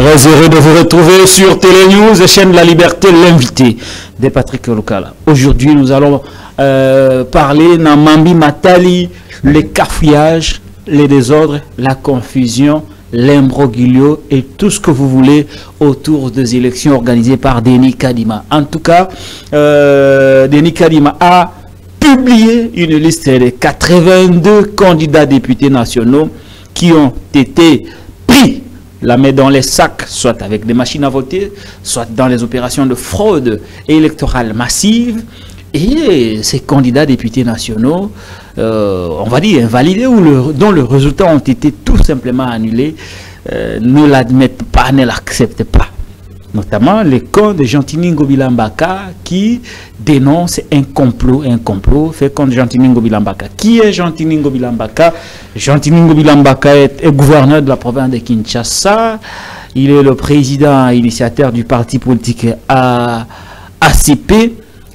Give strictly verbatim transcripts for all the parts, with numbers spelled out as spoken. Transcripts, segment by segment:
Très heureux de vous retrouver sur Télénews, chaîne de la liberté, l'invité de Patrick Lokala. Aujourd'hui, nous allons euh, parler de Mambi Matali, le cafouillage, les désordres, la confusion, l'imbroglio et tout ce que vous voulez autour des élections organisées par Denis Kadima. En tout cas, euh, Denis Kadima a publié une liste de quatre-vingt-deux candidats députés nationaux qui ont été pris la main dans les sacs, soit avec des machines à voter, soit dans les opérations de fraude électorale massive. Et ces candidats députés nationaux, euh, on va dire invalidés, ou le, dont les résultats ont été tout simplement annulés, euh, ne l'admettent pas, ne l'acceptent pas. Notamment les cas de Jean-Tini Ngobila Mbaka qui dénonce un complot, un complot fait contre Jean-Tini Ngobila Mbaka. Qui est Jean-Tini Ngobila Mbaka? Jean-Tini Ngobila Mbaka est, est gouverneur de la province de Kinshasa. Il est le président initiateur du parti politique A C P.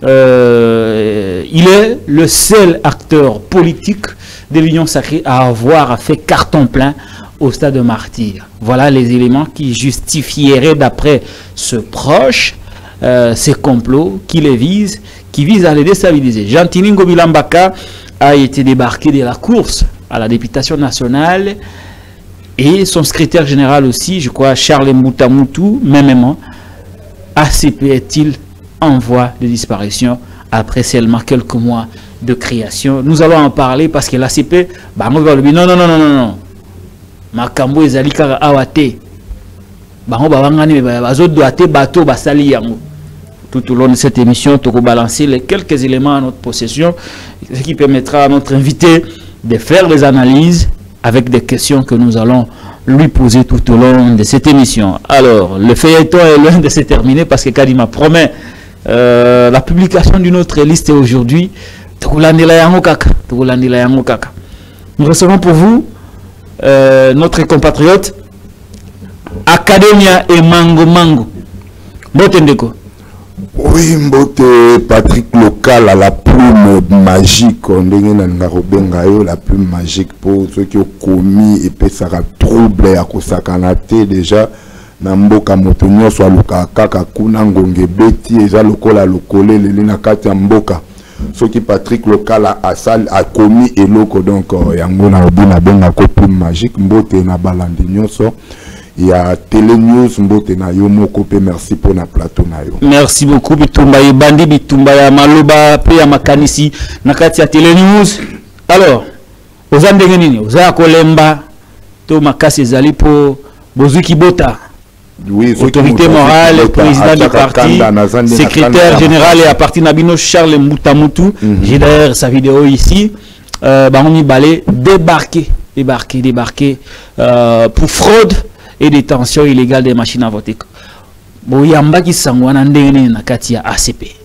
Euh, il est le seul acteur politique de l'Union sacrée à avoir fait carton plein au stade de martyr. Voilà les éléments qui justifieraient, d'après ce proche, euh, ces complots qui les visent, qui visent à les déstabiliser. Jean-Tini Ngobila Mbaka a été débarqué de la course à la députation nationale et son secrétaire général aussi, je crois, Charles Moutamoutou, mêmement, A C P est-il en voie de disparition après seulement quelques mois de création. Nous allons en parler parce que l'A C P, bah, non, non, non, non, non, non. Makambo ezalika awate bango babangani bazo doate bateau basali yango. Tout au long de cette émission, tu vas balancer les quelques éléments à notre possession, ce qui permettra à notre invité de faire des analyses avec des questions que nous allons lui poser tout au long de cette émission. Alors, le feuilleton est loin de se terminer parce que Kadima promet euh, la publication d'une autre liste aujourd'hui. Nous recevons pour vous Euh, notre compatriote Academia et Mango Mango. Mbote Ndeko. Oui, Mbote Patrick Lokala, la plume magique, on la plume magique pour ceux qui ont commis et puis ça a troublé à Kosakanate déjà. Namboka motonyo soit Lukaka kuna ngonge beti eza lokola lokole lelina kati ya mboka. Ce qui Patrick Lokala a, a commis et loko donc yango na obina benga ko plume magique mbote na balandi nyonso. Il y a Télénews mbote na yo moko pe merci pour na plateau na yo. Merci beaucoup bitumba ye bandi bitumba ya maloba pe ya makanisi na kati ya Télénews. Alors, ozandenge nini? Oza kolemba to makasi ezali po bozuki bota. Oui, autorité morale, président du parti, secrétaire général et à partir Nabino Charles Moutamoutou. J'ai d'ailleurs sa vidéo ici. Euh, Barouni Balé débarqué, débarqué, débarqué euh, pour fraude et détention illégale des machines à voter. Boyamba qui sangwana ndene na kati ya A C P.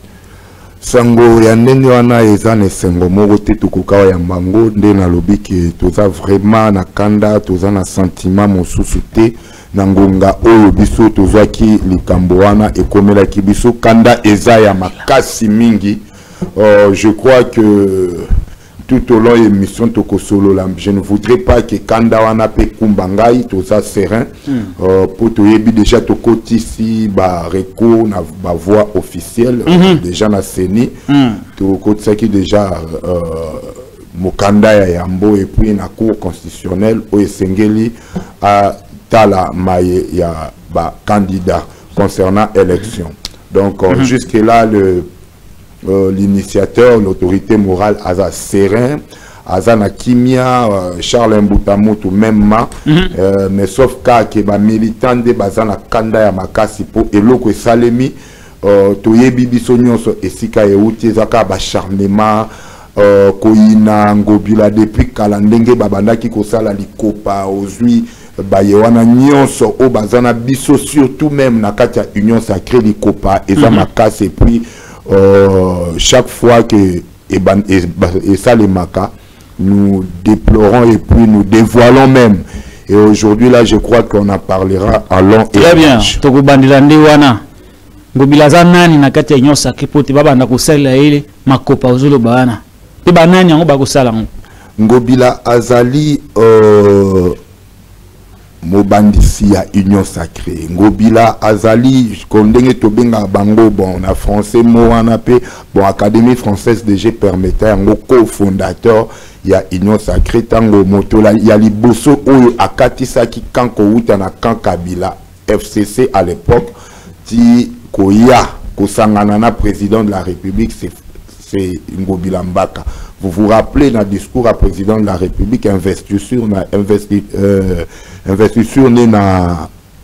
Sango ya ndenge wana eza ne sengo moko te tukuka ya mbango nde na lobiki toza vraiment na kanda toza na sentiment mosusu te na ngonga oyo biso tozaki likambo wana ekomelaki biso kanda eza ya makasi mingi. euh, je crois que tout au long de l'émission tokosolola, je ne voudrais pas que kanda wana pe kumbangai toza serein mm. euh, pour toyebi déjà tokoti ici ba reko na ba voix officielle mm -hmm. déjà na seni mm. tokoti saki déjà euh, mokanda ya yambo et puis na cour constitutionnelle o esengeli à tala maye ya ba candidat concernant élection. Donc mm -hmm. jusque là le Euh, l'initiateur, l'autorité morale Aza Serein, Aza Nakimia, euh, Charles Mbutamoto même ma, mm -hmm. euh, mais sauf cas que ba militant de Bazana Kanda ya Makasi po eloko salemi euh, toyebi biso nyonso esika euti zaka ba charmement euh, koina ngobila depuis kala ndenge babandaki kosala likopa ozui bayewana nyonso o bazana biso surtout même na kati ya union sacrée likopa eza makasi et puis Euh, chaque fois que et, et, et ça les maca, nous déplorons et puis nous dévoilons même. Et aujourd'hui là, je crois qu'on en parlera à long et très bien. Toko bandilande wana. Ngobilaza nani na kati ya nyosa kipote baba na kusala ile makopa uzulu bana. Te banani yango ba kusala ngo. Ngobila azali euh mobandisi ya Union Sacrée. Ngobila azali kondenge tobenga bango bon na français mo wana pe bon Académie française de jeu permettait ngo co-fondateur ya Union Sacrée tango motola ya liboso oyo akatisaki kanko uta na Kankabila F C C à l'époque ti koya kosangana na président de la République c'est c'est Ngobila Mbaka. Vous vous rappelez dans le discours à président de la République, investiture na investi, euh, investiture na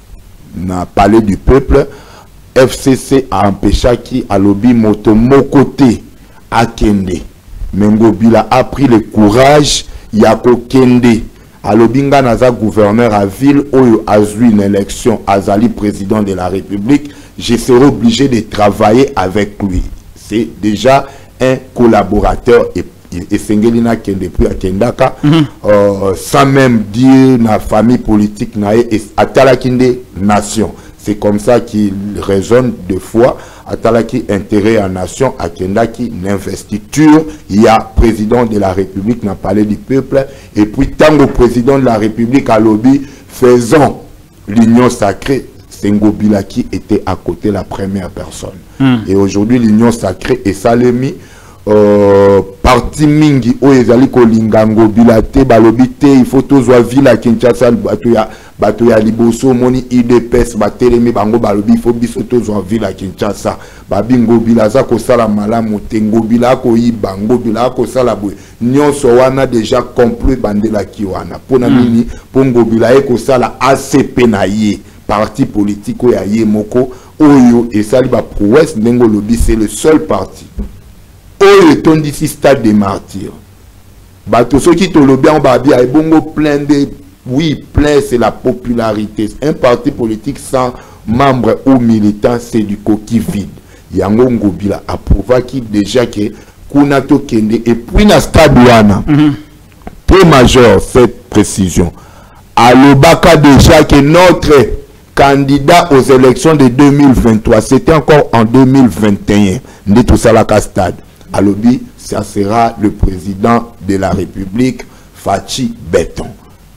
na palais du peuple, F C C a empêché qui a lobby moto mon côté à Kende. Mais Ngobila a pris le courage yako Kende. A lobinga naza gouverneur à ville où a eu une élection azali président de la République, je serai obligé de travailler avec lui. C'est déjà un collaborateur et et Sengelina Kende puis à Kendaka, mm -hmm. euh, sans même dire la famille politique nae et Atalakinde nation. C'est comme ça qu'il raisonne deux fois. Atalaki intérêt à nation, à Kendaki l'investiture. Il y a président de la République n'a parlé du peuple et puis tant que président de la République a lobby faisant l'union sacrée. Ngobila qui était à côté la première personne. Mm. Et aujourd'hui l'union sacrée est Salemi. Euh, parti mingi o ezali ko lingango bilate balobite il faut tozwa villa Kinshasa bato ya bato ya liboso moni I D P S batelemi bango balobi il faut biso tozwa villa Kinshasa babingo bilaza ko sala malamu tengo bila ko yiba ngobila ko sala boy nyonso wana déjà complet bandela ki wana pona nini pongo bila e ko sala A C P na ye parti politique o ya ye moko oyo esali ba prouesse ndengo lobi c'est le seul parti. Oh, le ton d'ici stade des martyrs. Bateau ceux qui te le bien babia et bongo plein de oui plein c'est la popularité. Un parti politique sans membres ou militants c'est du coquille vide. Yango Ngobila approuva qui déjà que Kunato Kende et puis na stade wana. Très majeur cette précision. Alobaka déjà que notre candidat aux élections de deux mille vingt-trois c'était encore en deux mille vingt et un. N'est tout ça la stade. À lobby, ça sera le président de la République, Fachi Béton.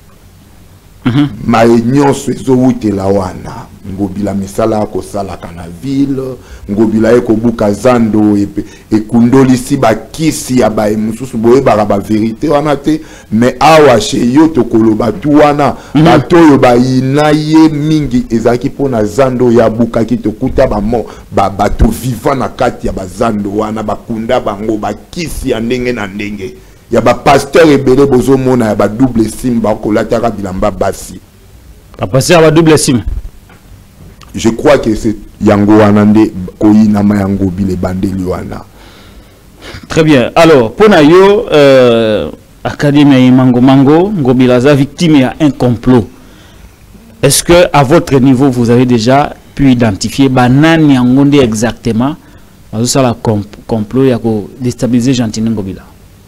Ma union se zoute la wana. Ngobila misala ko sala kana ville, ngobila eko buka zando et et kundoli si ba kisi ya ba mususu boye ba ba vérité wana te mais awa chez yo to koloba tu wana bato yo ba inaye mingi ezaki pona zando ya buka ki to kuta ba mo ba bato vivant na kati ya ba zando wana ba kunda bango ba kisi ya ndenge na ndenge ya ba pasteur ebele bozo mona ya ba double sim ba kolataka bilamba basi ba pasteur ba double sim. Je crois que c'est Yango Anande Koina Mayango Bile Bandeli wana. Très bien. Alors, pour Nayo, euh, Académie Mango Mango, Ngobilaza, victime à un complot. Est-ce que à votre niveau, vous avez déjà pu identifier Banane Yangonde exactement ça la complot et à déstabiliser gentiment Ngobila?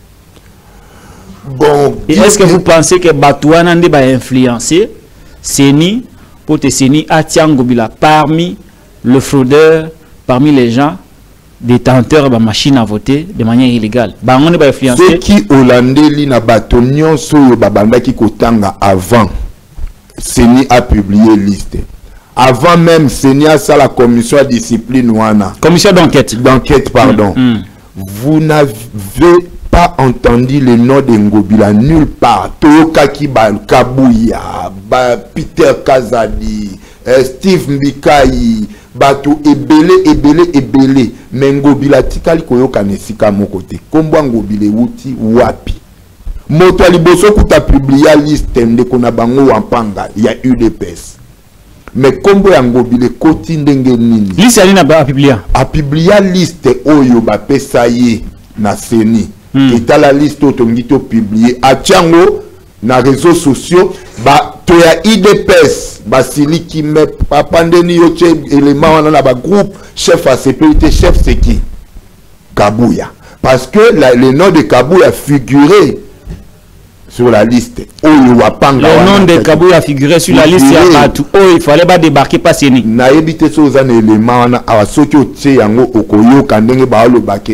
Bon. Et est-ce que vous pensez que Batouanande va influencer Seni pour te Seni Atia Ngobila parmi le fraudeur, parmi les gens détenteurs de machines à voter de manière illégale? Ceux qui Hollandais li na batonyon so babanda ki kotanga avant Seni a publié liste. Avant même Seni a ça la commission de discipline wana. Commission d'enquête. D'enquête pardon. Mm, mm. Vous n'avez pas entendu le nom de Ngobila nulle part. Toyoka Kibal Kabouya, ba Peter Kazadi, euh, Steve Mbikai, bato ebele ebele ebele mais Ngobila tikali koyoka nesika mokote. Kombo Ngobile wuti wapi? Moto aliboso kuta publia liste ndeko na bango wampanga ya U D P S. Mais kombo ya Ngobile koti ndenge nini? Liste alina ba publia. A publia liste oyo ba pesa ye na Seni. Mm. Et à la liste automito publié à Tchango na réseaux sociaux ba to ya I D P S ba sili qui me papandeni yo che élément wana na ba groupe chef à sécurité chef c'est qui Kabouya parce que la, le nom de Kabouya figuré sur la liste. Oh, le nom de Kabouya figuré sur la liste oh il fallait pas débarquer pas Seni na ebité so za élément wana awa soki o tse yango okoyo kandenge ba lo baké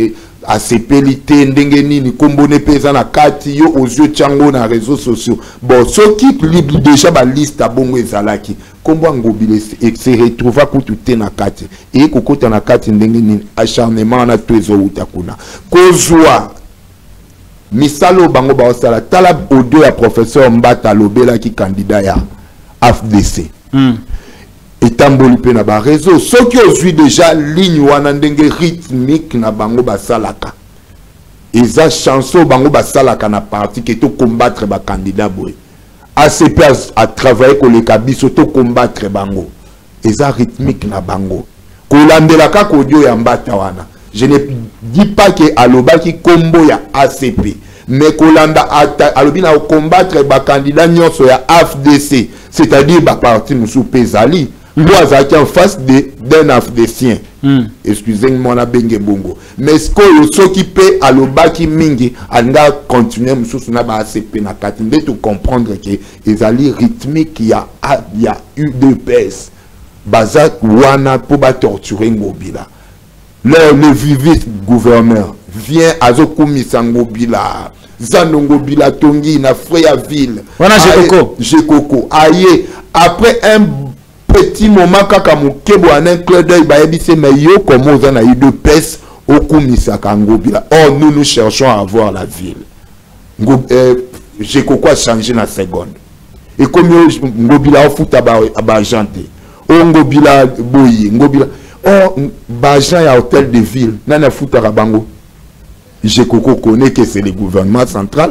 asepelite ndenge nini kombone pesa na kati yo ozio tchango na réseaux sociaux bon ceux qui libre déjà ba liste à bongo ezalaki kombo ngobile se retrouva kutu na kati et kokota na kati ndenge nini acharnement na twezo utakuna kozwa misalo bango ba osala tala audio ya professeur Mbata lobela ki candidat ya F D C mm. etamboli pe na ba réseau soki ozwi déjà ligne wana ndenge rythmique na bango basalaka eza chanson bango basalaka na parti que to combattre ba candidat boy A C P a travaillé ko le kabiso to combattre bango eza rythmique na bango ko landela ka ko dio ya Mbata wana je ne dis pas que alobaki combo ya A C P mais ko landa alobi na combattre ba candidat nyonso ya F D C c'est-à-dire ba parti musu pezali moi qui en face de d'un Afdécien mm. excusez-moi na benge bongo mais ce que ceux qui paient à l'obaki mingi anga continuer mususu na ba A C P na kati de tout comprendre que ezali rythmique il y a il y a U D P S bazak wana pour ba torturer Ngobila le le vivit gouverneur vient azokumisa Ngobila Zano Ngobila tongi na Freyaville wana Jekoko Jekoko aye après un petit moment kaka mukebo en un clin d'œil ba ebise mais yo comme on a eu de pèse au kumisa Ngobila. Oh nous nous cherchons à avoir la ville. Ngo euh, j'ai quoi changer na seconde. Et comme Ngobila au foot aba aba janté. Oh Ngobila boyi, Ngobila oh bajan ya hôtel de ville. Nana foot arabango. J'ai connaît que c'est le gouvernement central.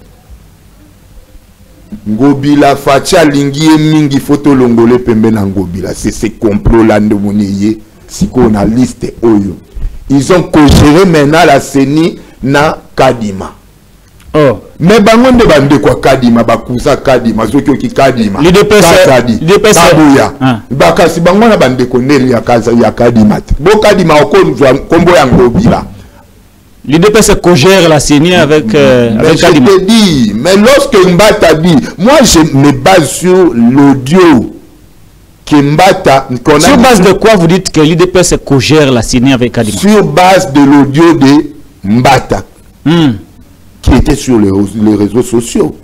Ngobila facha lingi mingi photo longole pembe na Ngobila c'est ce complot là de moniye si qu'on a liste oyo ils ont cogéré maintenant la C E N I na Kadima oh mais bango nde bande kwa Kadima bakuza Kadima zokyo ki Kadima l'I D P S l'I D P S ah bakasi bango na bande ko neli ya kaza ya Kadima bo Kadima okonzwa kombo ya Ngobila. L'I D P S cogère la C E N I avec, euh, mais avec je Kadima. te dis, mais lorsque Mbata dit, moi je me base sur l'audio que Mbata... Sur base de quoi vous dites que l'I D P S cogère la C E N I avec Kadima? Sur base de l'audio de Mbata, hmm. qui était sur les, les réseaux sociaux.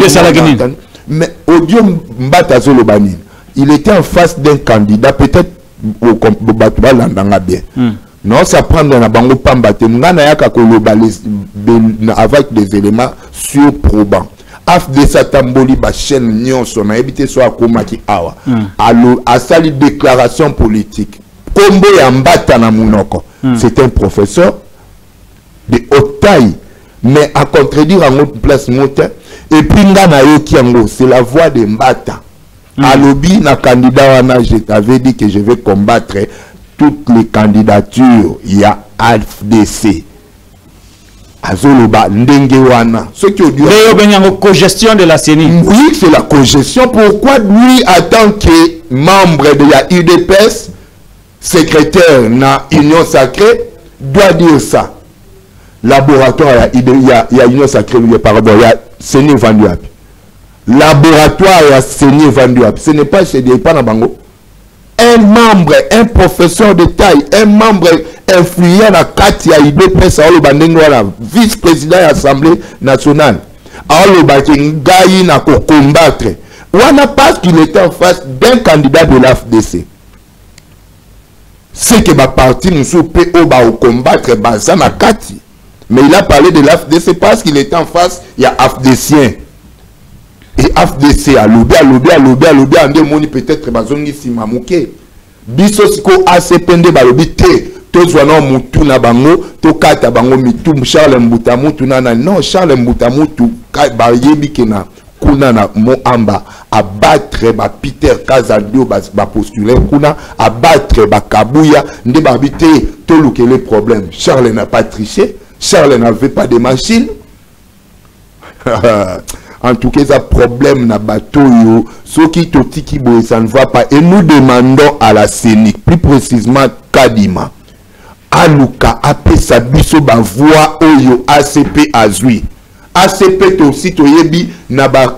Mais audio Mbata Zolobani, il était en face d'un candidat, peut-être au Batouba Landanga bien. Hmm. Non, ça prend dans la bango pambate. N'ana yaka koloba avec des éléments surprobants. Af de sa tamboli ba chaîne nyonso na ebité so akoma ki awa. Alo asali déclaration politique. Kombo ya Mbata na munoko. C'est un professeur de haute taille, mais à contredire en autre place monte. Et puis ngana yo ki yango, c'est la voix de Mbata. Mm. Alobi na candidat wana, je t'avais dit que je vais combattre toutes les candidatures. Il y a F D C. Azoloba ndenge wana. Ce qui dit co-gestion de la C E N I. Oui, c'est la co-gestion. Pourquoi lui, en tant que membre de la U D P S, secrétaire na Union Sacrée, doit dire ça? Laboratoire, il y a, il y a Union Sacrée, il y a par rapport, il y a C E N I vendu. Laboratoire, il y a C E N I vendu. Ce n'est pas chez des Panabango. Un membre, un professeur de taille, un membre influent à Katia I D P S, vice-président de l'Assemblée nationale. Alors, il a combattre. On a pas qu'il était en face d'un candidat de l'A F D C. C'est que ma partie nous soupe au combattre Bazana Kati. Mais il a parlé de l'A F D C parce qu'il était en face, il y a AFDCien. Et F D C a lobby, a lobby, a lobby, a lobby, a lobby, peut-être bazongi si mamouke. Biso siko A C P N D ba lobby te. To zwana mutu na bango, to kata bango mitu Charles Mbuta mutu na na non Charles Mbuta mutu ba yebi kena kuna na mo amba abattre ba Peter Kazadio ba, ba postuler kuna abattre ba Kabuya nde ba bité to lukele problème. Charles n'a pas triché, Charles n'avait pas de machine. En tout cas, ça problème na bateau yo, ce qui totiki boy ça ne va pas. Et nous demandons à la C E N I, plus précisément Kadima, Aluka apesa biso ba voix oyo A C P azui. A C P to aussi to yebi na ba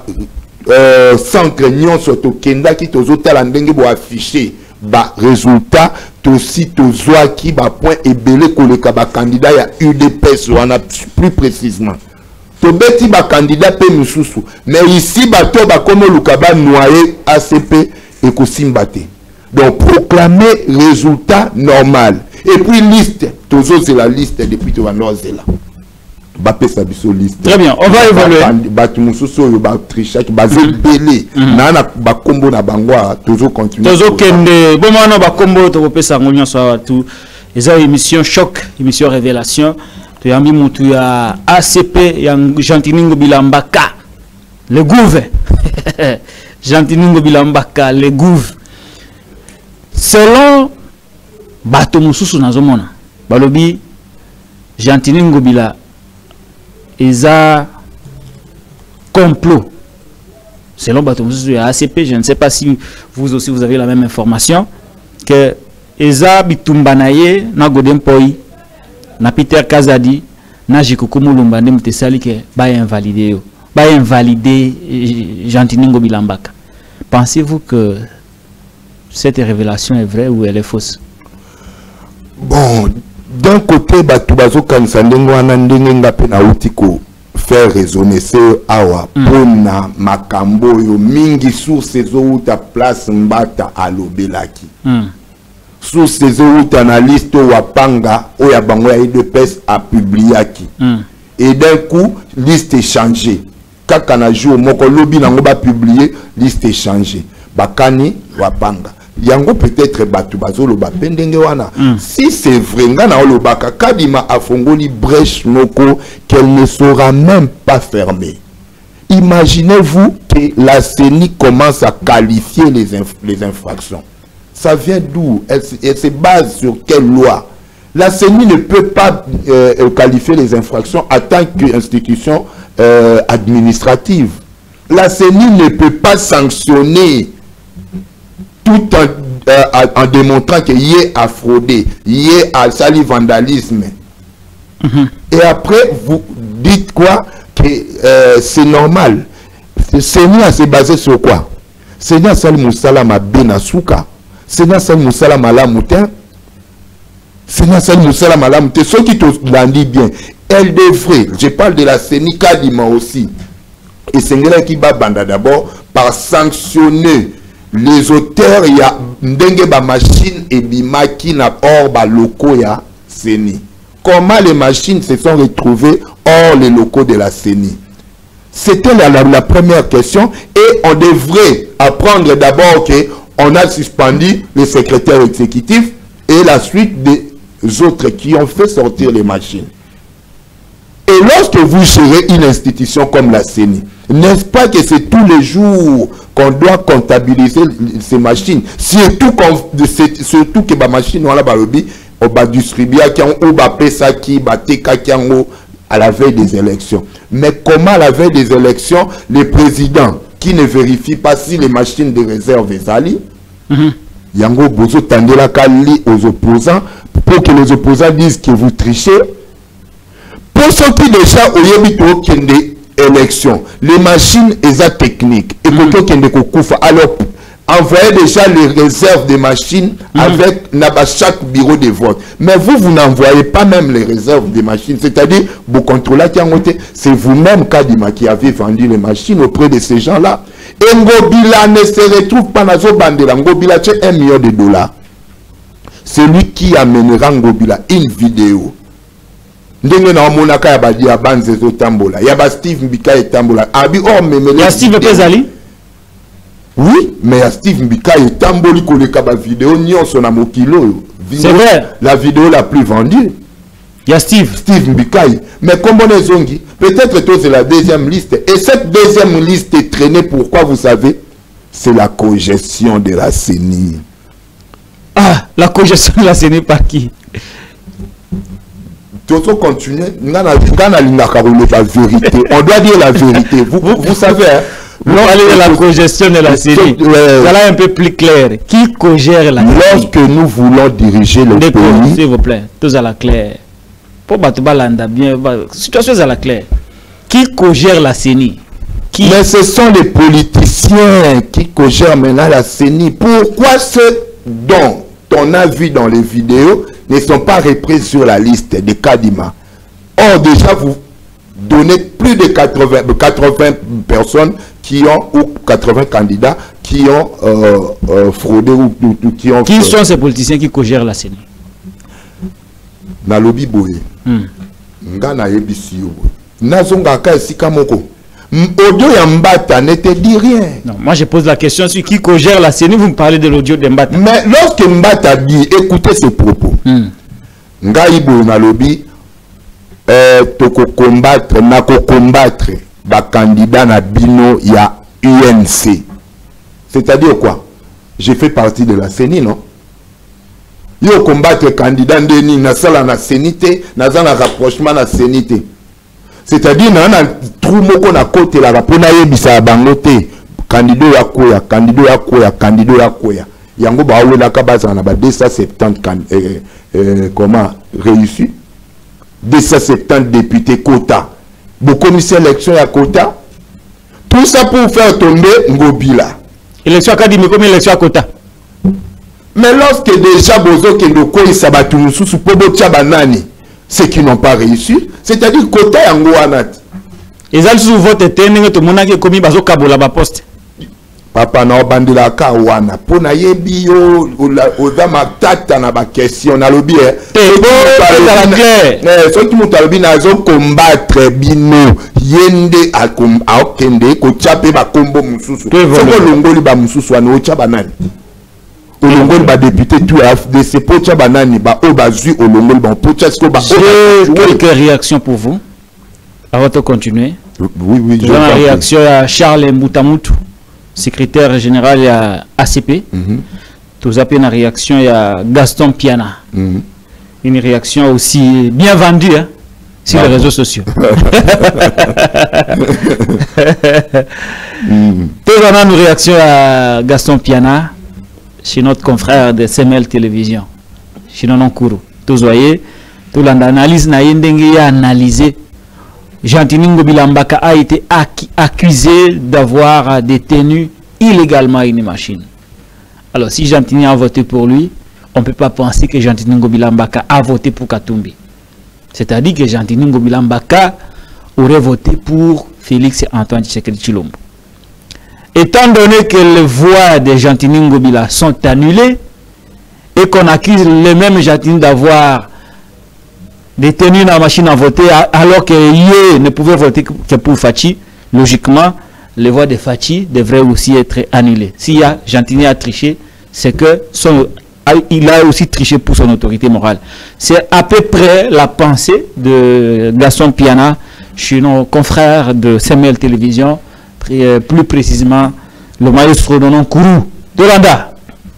euh, centre nyon soto kenda ki to zota la ndenge bo afficher ba résultat aussi tozwa qui ba point ebele koleka ba candidat ya U D P S wana plus précisément tobeti ba candidat pe mususu mais ici bato ba komo lukaba noyer A C P et kosimbate donc proclamer résultat normal et puis liste tozo c'est la liste depuis to vanoa zela Bappé Sabiso liste. Très bien, on va évaluer. Batumususo yo ba trichaki bazé belé. Na na ba kombo na bangwa toujours continuer. Toujours kende bon mano ba kombo to pesa ngolnya so tout. Eza émission choc, émission révélation. To yambi mutu ya A C P ya Jantiningo Bilambaka. Le gouve. Jantiningo Bilambaka le gouve. Selon Batumususu nazomona. Balobi Jantiningo Bila Eza complot. Selon Batomoussou et A C P, je ne sais pas si vous aussi vous avez la même information, que Eza Bitumbanaye, na Godem Poi, na Peter Kazadi, na Jikokumu Lumbande Mutesali, que ba invalidé, ba invalidé Jantiningo Bilambaka. Pensez-vous que cette révélation est vraie ou elle est fausse? Bon, d'un côté, Batubazo Kansandengo Anandenge Ngape na Utiko faire raisonner ce awa pona makambo yo mingi source zo uta place mbata alobelaki. Source zo uta na liste wapanga oya bango ya U D P S a publiaki. Et d'un coup, liste est changée. Kaka na jour moko lobi nango ba publier, liste est changée. Bakani wapanga. Yango peut-être batu bazolo ba pendenge wana mm. Si c'est vrai ngana olobaka kadima afongoli brèche noko qu'elle ne sera même pas fermée. Imaginez-vous que la C E N I commence à qualifier les, inf les infractions. Ça vient d'où? elle, elle se base sur quelle loi? La C E N I ne peut pas euh, qualifier les infractions en tant qu'institution euh, administrative. La C E N I ne peut pas sanctionner tout en, euh, en démontrant qu'il y a à frauder, il y a à sali vandalisme. Mm-hmm. Et après, vous dites quoi? Que euh, c'est normal. Seigneur s'est basé sur quoi? Seigneur Sali Moussala ma benasuka. Seigneur Sali Moussala ma la moutin. Seigneur Sali Moussala ma la moutin. Ceux qui te l'ont dit bien, elle devrait, je parle de la C E N I Kadima aussi. Et Seigneur qui va banda d'abord par sanctionner les auteurs, il y a ndenge ba machine et bimaki na hors ba locaux ya C E N I. Comment les machines se sont retrouvées hors les locaux de la C E N I? C'était la, la, la première question et on devrait apprendre d'abord que on a suspendu les secrétaires exécutifs et la suite des autres qui ont fait sortir les machines. Et lorsque vous gérez une institution comme la C E N I, n'est-ce pas que c'est tous les jours qu'on doit comptabiliser ces machines? Surtout, surtout que la machine, on va distribuer ou va pesa qui va à la veille des élections. Mais comment à la veille des élections, les présidents qui ne vérifient pas si les machines de réserve sont allées, yango bozo tandela kali aux opposants pour que les opposants disent que vous trichez. Pour ceux qui déjà au yebito kende élection, les machines et techniques et mm. kende kokufa, alors envoyez déjà les réserves des machines mm. avec naba chaque bureau de vote. Mais vous, vous n'envoyez pas même les réserves des machines, c'est-à-dire vous contrôlez qui a monté, c'est vous-même Kadima qui avez vendu les machines auprès de ces gens-là. Et Ngobila ne se retrouve pas dans ce bandela. Ngobila c'est un million de dollars. C'est lui qui amènera Ngobila une vidéo. Ndenge na monaka ya badi ya banzezo tambola ya ba Steve Mbika et tambola abi oh memele ya Steve Pezali. Oui, mais ya Steve Mbika et tamboli koleka ba vidéo nyonso na mokilo. C'est vrai, la vidéo la plus vendue. Ya Steve Steve Mbika. Mais comme on est zongi, peut-être que c'est la deuxième liste et cette deuxième liste est traînée, pourquoi vous savez? C'est la cogestion de la C E N I. Ah, la cogestion de la C E N I par qui? Tout continuer, on doit dire la vérité. Vous, vous, vous savez, hein, vous parlez de la cogestion de la C E N I. Voilà un peu plus clair. Qui cogère la C E N I? Lorsque nous voulons diriger le pays, s'il vous plaît, tous à la claire. Pour Batubalanda, bien, situation à la claire. Qui cogère la C E N I? Qui? Mais ce sont les politiciens qui cogèrent maintenant la C E N I. Pourquoi ce don qu'on a vus dans les vidéos ne sont pas repris sur la liste de Kadima. Or, déjà, vous donnez plus de quatre-vingts, quatre-vingts personnes qui ont, ou quatre-vingts candidats qui ont euh, euh, fraudé ou, ou, ou qui ont... Qui sont ces politiciens qui co-gèrent la C E N I? Na lobby boye. Nga na yebisi yo. Nazonga ka esika moko. Audio ya Mbata ne te dit rien. Non, moi je pose la question sur qui co-gère la C E N I, vous me parlez de l'audio de Mbata. Mais lorsque Mbata dit, écoutez ce propos. Mm. Nga ibo na lobby euh, toko combattre, na ko combattre ba candidat na bino ya U N C. C'est-à-dire quoi? J'ai fait partie de la C E N I, non? Yo combattre candidat ndeni na sala na C E N I te, na za na rapprochement na C E N I te. C'est-à-dire na na trou moko na côté la pona yebisa bango te. Candidat ya koya, candidat ya koya, candidat ya koya. Yango ba wela ka baza na ba deux cent soixante-dix euh, euh, comment réussi? deux cent soixante-dix députés quota. Vous commissaire élection à quota. Tout ça pour faire tomber Ngobila. Élection à Kadime, combien élection à quota? Mais lorsque déjà Bozo Kendoko et Sabatoumou sous Pobo Tchabanani, ceux qui n'ont pas réussi, c'est-à-dire quota Yango Anat. Et ça, sous vote était né, tout le monde a commis Bazo Kabola ba poste. Papa na obandela ka wana pona yebi yo oza matata na ba question na lobi eh so ki mutu alobi na zo combattre bino yende akom akende ko chape ba kombo mususu soko longoli ba mususu wana o chaba nani olongoli ba député tout de ce po chaba nani ba o bazui olongoli ba po chasko ba quelques réactions pour vous avant de continuer. Oui oui, j'ai une réaction à Charles Mbutamutu, secrétaire général à A C P. Mm-hmm. Tout à une réaction à Gaston Piana. Mm-hmm. Une réaction aussi bien vendue hein, sur ah, les réseaux sociaux. mm-hmm. Tout à une réaction à Gaston Piana chez notre confrère de C M L Télévision. Chez Nonon Kourou. Tout voyez, tout l'analyse n'a pas analysé. Jean-Tini Ngobila Mbaka a été accusé d'avoir détenu illégalement une machine. Alors, si Jean-Tini a voté pour lui, on ne peut pas penser que Jean-Tini Ngobila Mbaka a voté pour Katumbi. C'est-à-dire que Jean-Tini Ngobila Mbaka aurait voté pour Félix Antoine Tshisekedi Tshilombo. Étant donné que les voix de Jean-Tini Ngobila sont annulées et qu'on accuse le même Jean-Tini d'avoir détenu la machine à voter alors que Yé ne pouvait voter que pour Fachi, logiquement, les voix de Fachi devraient aussi être annulées. S'il y a Jean-Tini a triché, c'est que son, il a aussi triché pour son autorité morale. C'est à peu près la pensée de Gaston Piana chez nos confrères de C M L Télévision, plus précisément le maestro Nonon Kourou de Rwanda.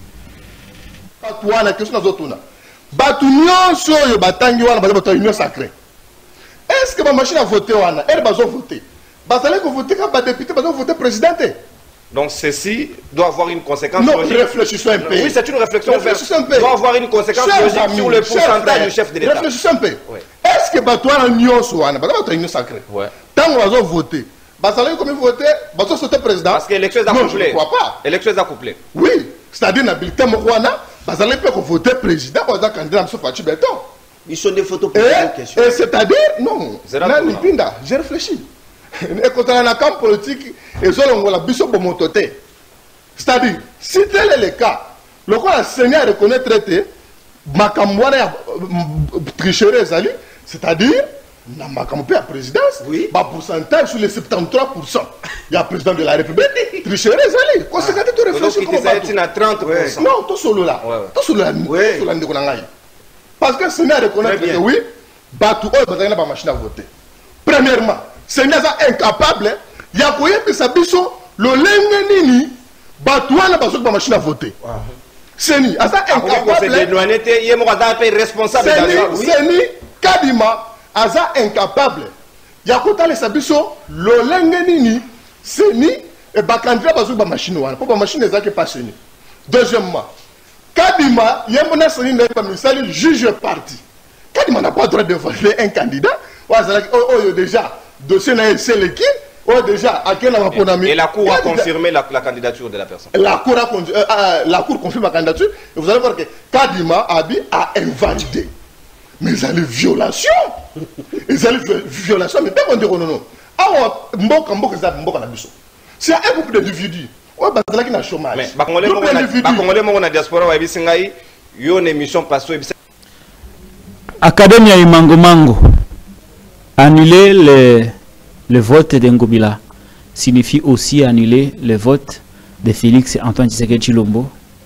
Batu nyonso yo batangi wana baza bato union sacrée. Est-ce que ma machine a voté wana elle bazo voter bazale ko voter ka ba député bazo voter président. Donc ceci doit avoir une conséquence non, logique. Réfléchissons un peu. Oui, c'est une réflexion réfléchissons un peu. Doit avoir une conséquence cher logique ami, sur le pourcentage du chef de l'État. Réfléchissons un peu. Oui. Est-ce que batu wana nyonso wana baza bato union sacrée? Ouais. Tant bazo voter bazale ko voter bazo sauter président. Parce que l'élection est accouplée. Non, je ne crois pas. L'élection est accouplée. Oui, c'est-à-dire na bulletin moko wana vous allez pas voter président pour un candidat M. Fachi Béton. Ils sont des photos pour une question. Et c'est-à-dire, non, j'ai réfléchi. Et quand on a un camp politique, ils ont la biso pour mon côté. C'est-à-dire, si tel est le cas, le quoi la Seigneur reconnaît traité, Makamouana tricherait, c'est-à-dire, na Makamoupe à présidence, oui. Bah pourcentage sur les soixante-treize pour cent. Il y a président de la République, tricherait, Zali. Conséquent, tu réfléchis comment ça à trente pour cent. Non, tout solo là. Tout solo là. Parce que le Seigneur reconnaît que oui, Batou Oy Bazana ba machine à voter. Premièrement, Seigneur est incapable, il y a quoi que ça biso le lengenini Batou na bazo ba machine à voter. Seigneur, asa incapable. C'est dédouané, il est responsable de ça. Seigneur Kadima asa incapable. Il y a quoi que ça biso le lengenini Seigneur et bakandra bazo ba machine wana. Pour ba machine ezake pas Seigneur. Deuxièmement, Kadima, il y a un juge parti. Kadima n'a pas le droit de voter un candidat. Oh, oh, déjà, dossier n'a c'est le qui. Oh, déjà, à quel moment on a mis. Et la Cour a confirmé la, la candidature de la personne. La Cour, a, euh, euh, la cour confirme la candidature. Et vous allez voir que Kadima Abi a invalidé. Mais ils ont une violation. Ils ont une violation. Mais on dit non, non. C'est un groupe d'individus. Ouais, bah, c'est là qu'il y a un chômage. Mais, bah, Congolais, on a diaspora, on a une émission passée. Académie Mango Mango. Annuler le, le vote de Ngobila signifie aussi annuler le vote de Félix Antoine Tshisekedi Tshilombo.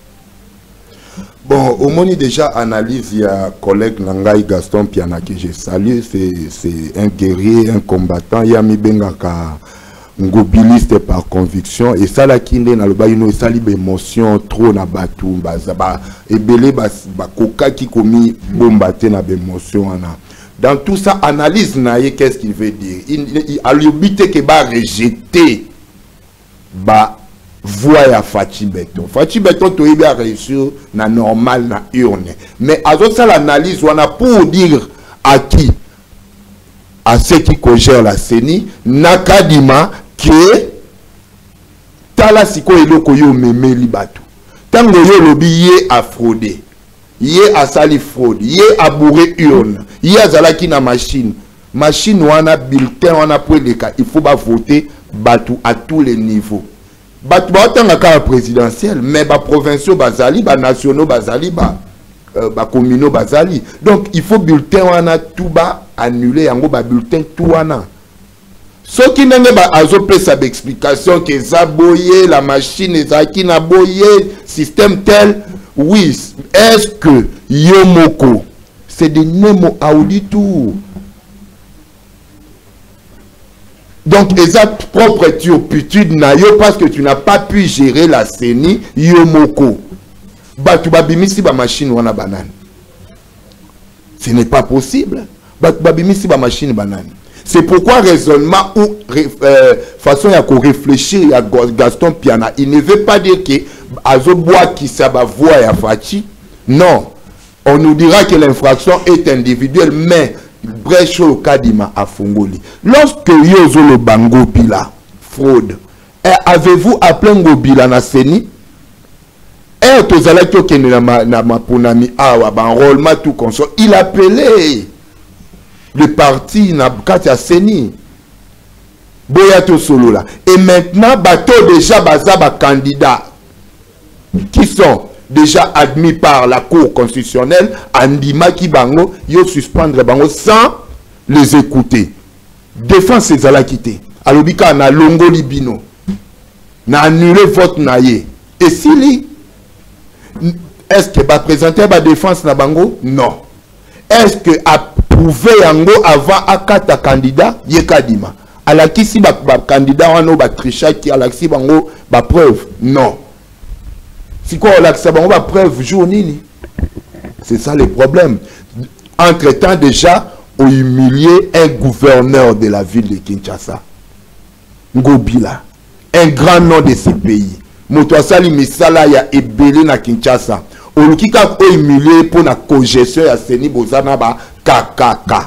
Bon, au moins déjà analyse, il y a un collègue Nangai Gaston Piana que je salue, c'est un guerrier, un combattant, il y a mi bengaka ngobiliste par conviction, et ça là qui est dans le bas, il y a une émotion trop na batu, et belé ba koka qui commis bombaté na émotion. Dans tout ça, analyse naïe, qu'est-ce qu'il veut dire? Il a l'obité que va rejeter ba voix à Fachi Beton. Fachi Beton, tu as bien réussi na normal na urne. Mais à ça l'analyse, on a pour dire à qui, à ceux qui cogèrent la C E N I, Nakadima, que tala siko eloko yo meme li batu. Tango yo lobi ye a fraudé. Yé a sali fraude, yé a bourré urne, yé a zalaki na machine. Machine wana bulletin wana pour les cas, il faut pas voter batu à tous les niveaux. Batu ba tanga ka présidentiel, mais ba provinciaux bazali, ba nationaux bazali, ba euh, ba communaux bazali. Donc il faut bulletin wana tout bas annuler yango ba bulletin tout wana. Ce qui n'est pas azopé sa explication que ça boyé la machine ezaki na boyé système tel. Oui, est-ce que Yomoko, c'est des Nemo auditou? Donc, exact propre turpitude nayo parce que tu n'as pas pu gérer la C E N I, Yomoko. Batu babimisi ba machine wana banane. Ce n'est pas possible. Batu babimisi ba machine banane. C'est pourquoi raisonnement ou euh, façon à réfléchir à Gaston Piana, il ne veut pas dire que Azoboa qui s'aba voix à Fachi. Non, on nous dira que l'infraction est individuelle, mais brèche au Kadima à Fongoli. Lorsque Yozo le Bango Bila, fraude, avez-vous appelé Ngobila na Seni? Et Tozala Kyoke na Maponami Awa, enrôlement tout consort, il appelait le parti na Katia Seni. Boyato Solo là. Et maintenant, bateau déjà bazaba candidat qui sont déjà admis par la Cour constitutionnelle, Andima Kibango, yo suspendre bango sans les écouter. Défense ces ala quitté. Alobika na longo libino. Na annulé vote naye. Et si li, est-ce que va présenter la défense na bango? Non. Est-ce que approuver yango avant akata candidat yekadima? Alaki si ba candidat wano ba tricha qui alaki bango ba preuve? Non. Si quoi on a ba preuve jour nini? C'est ça le problème. Entre-temps déjà, on humilié un gouverneur de la ville de Kinshasa. Ngobila. Un grand nom de ce pays. Motoasali misala ya ebele na Kinshasa. Olukika ko humilié pour la congestion ya Seni Bozana ba kakaka.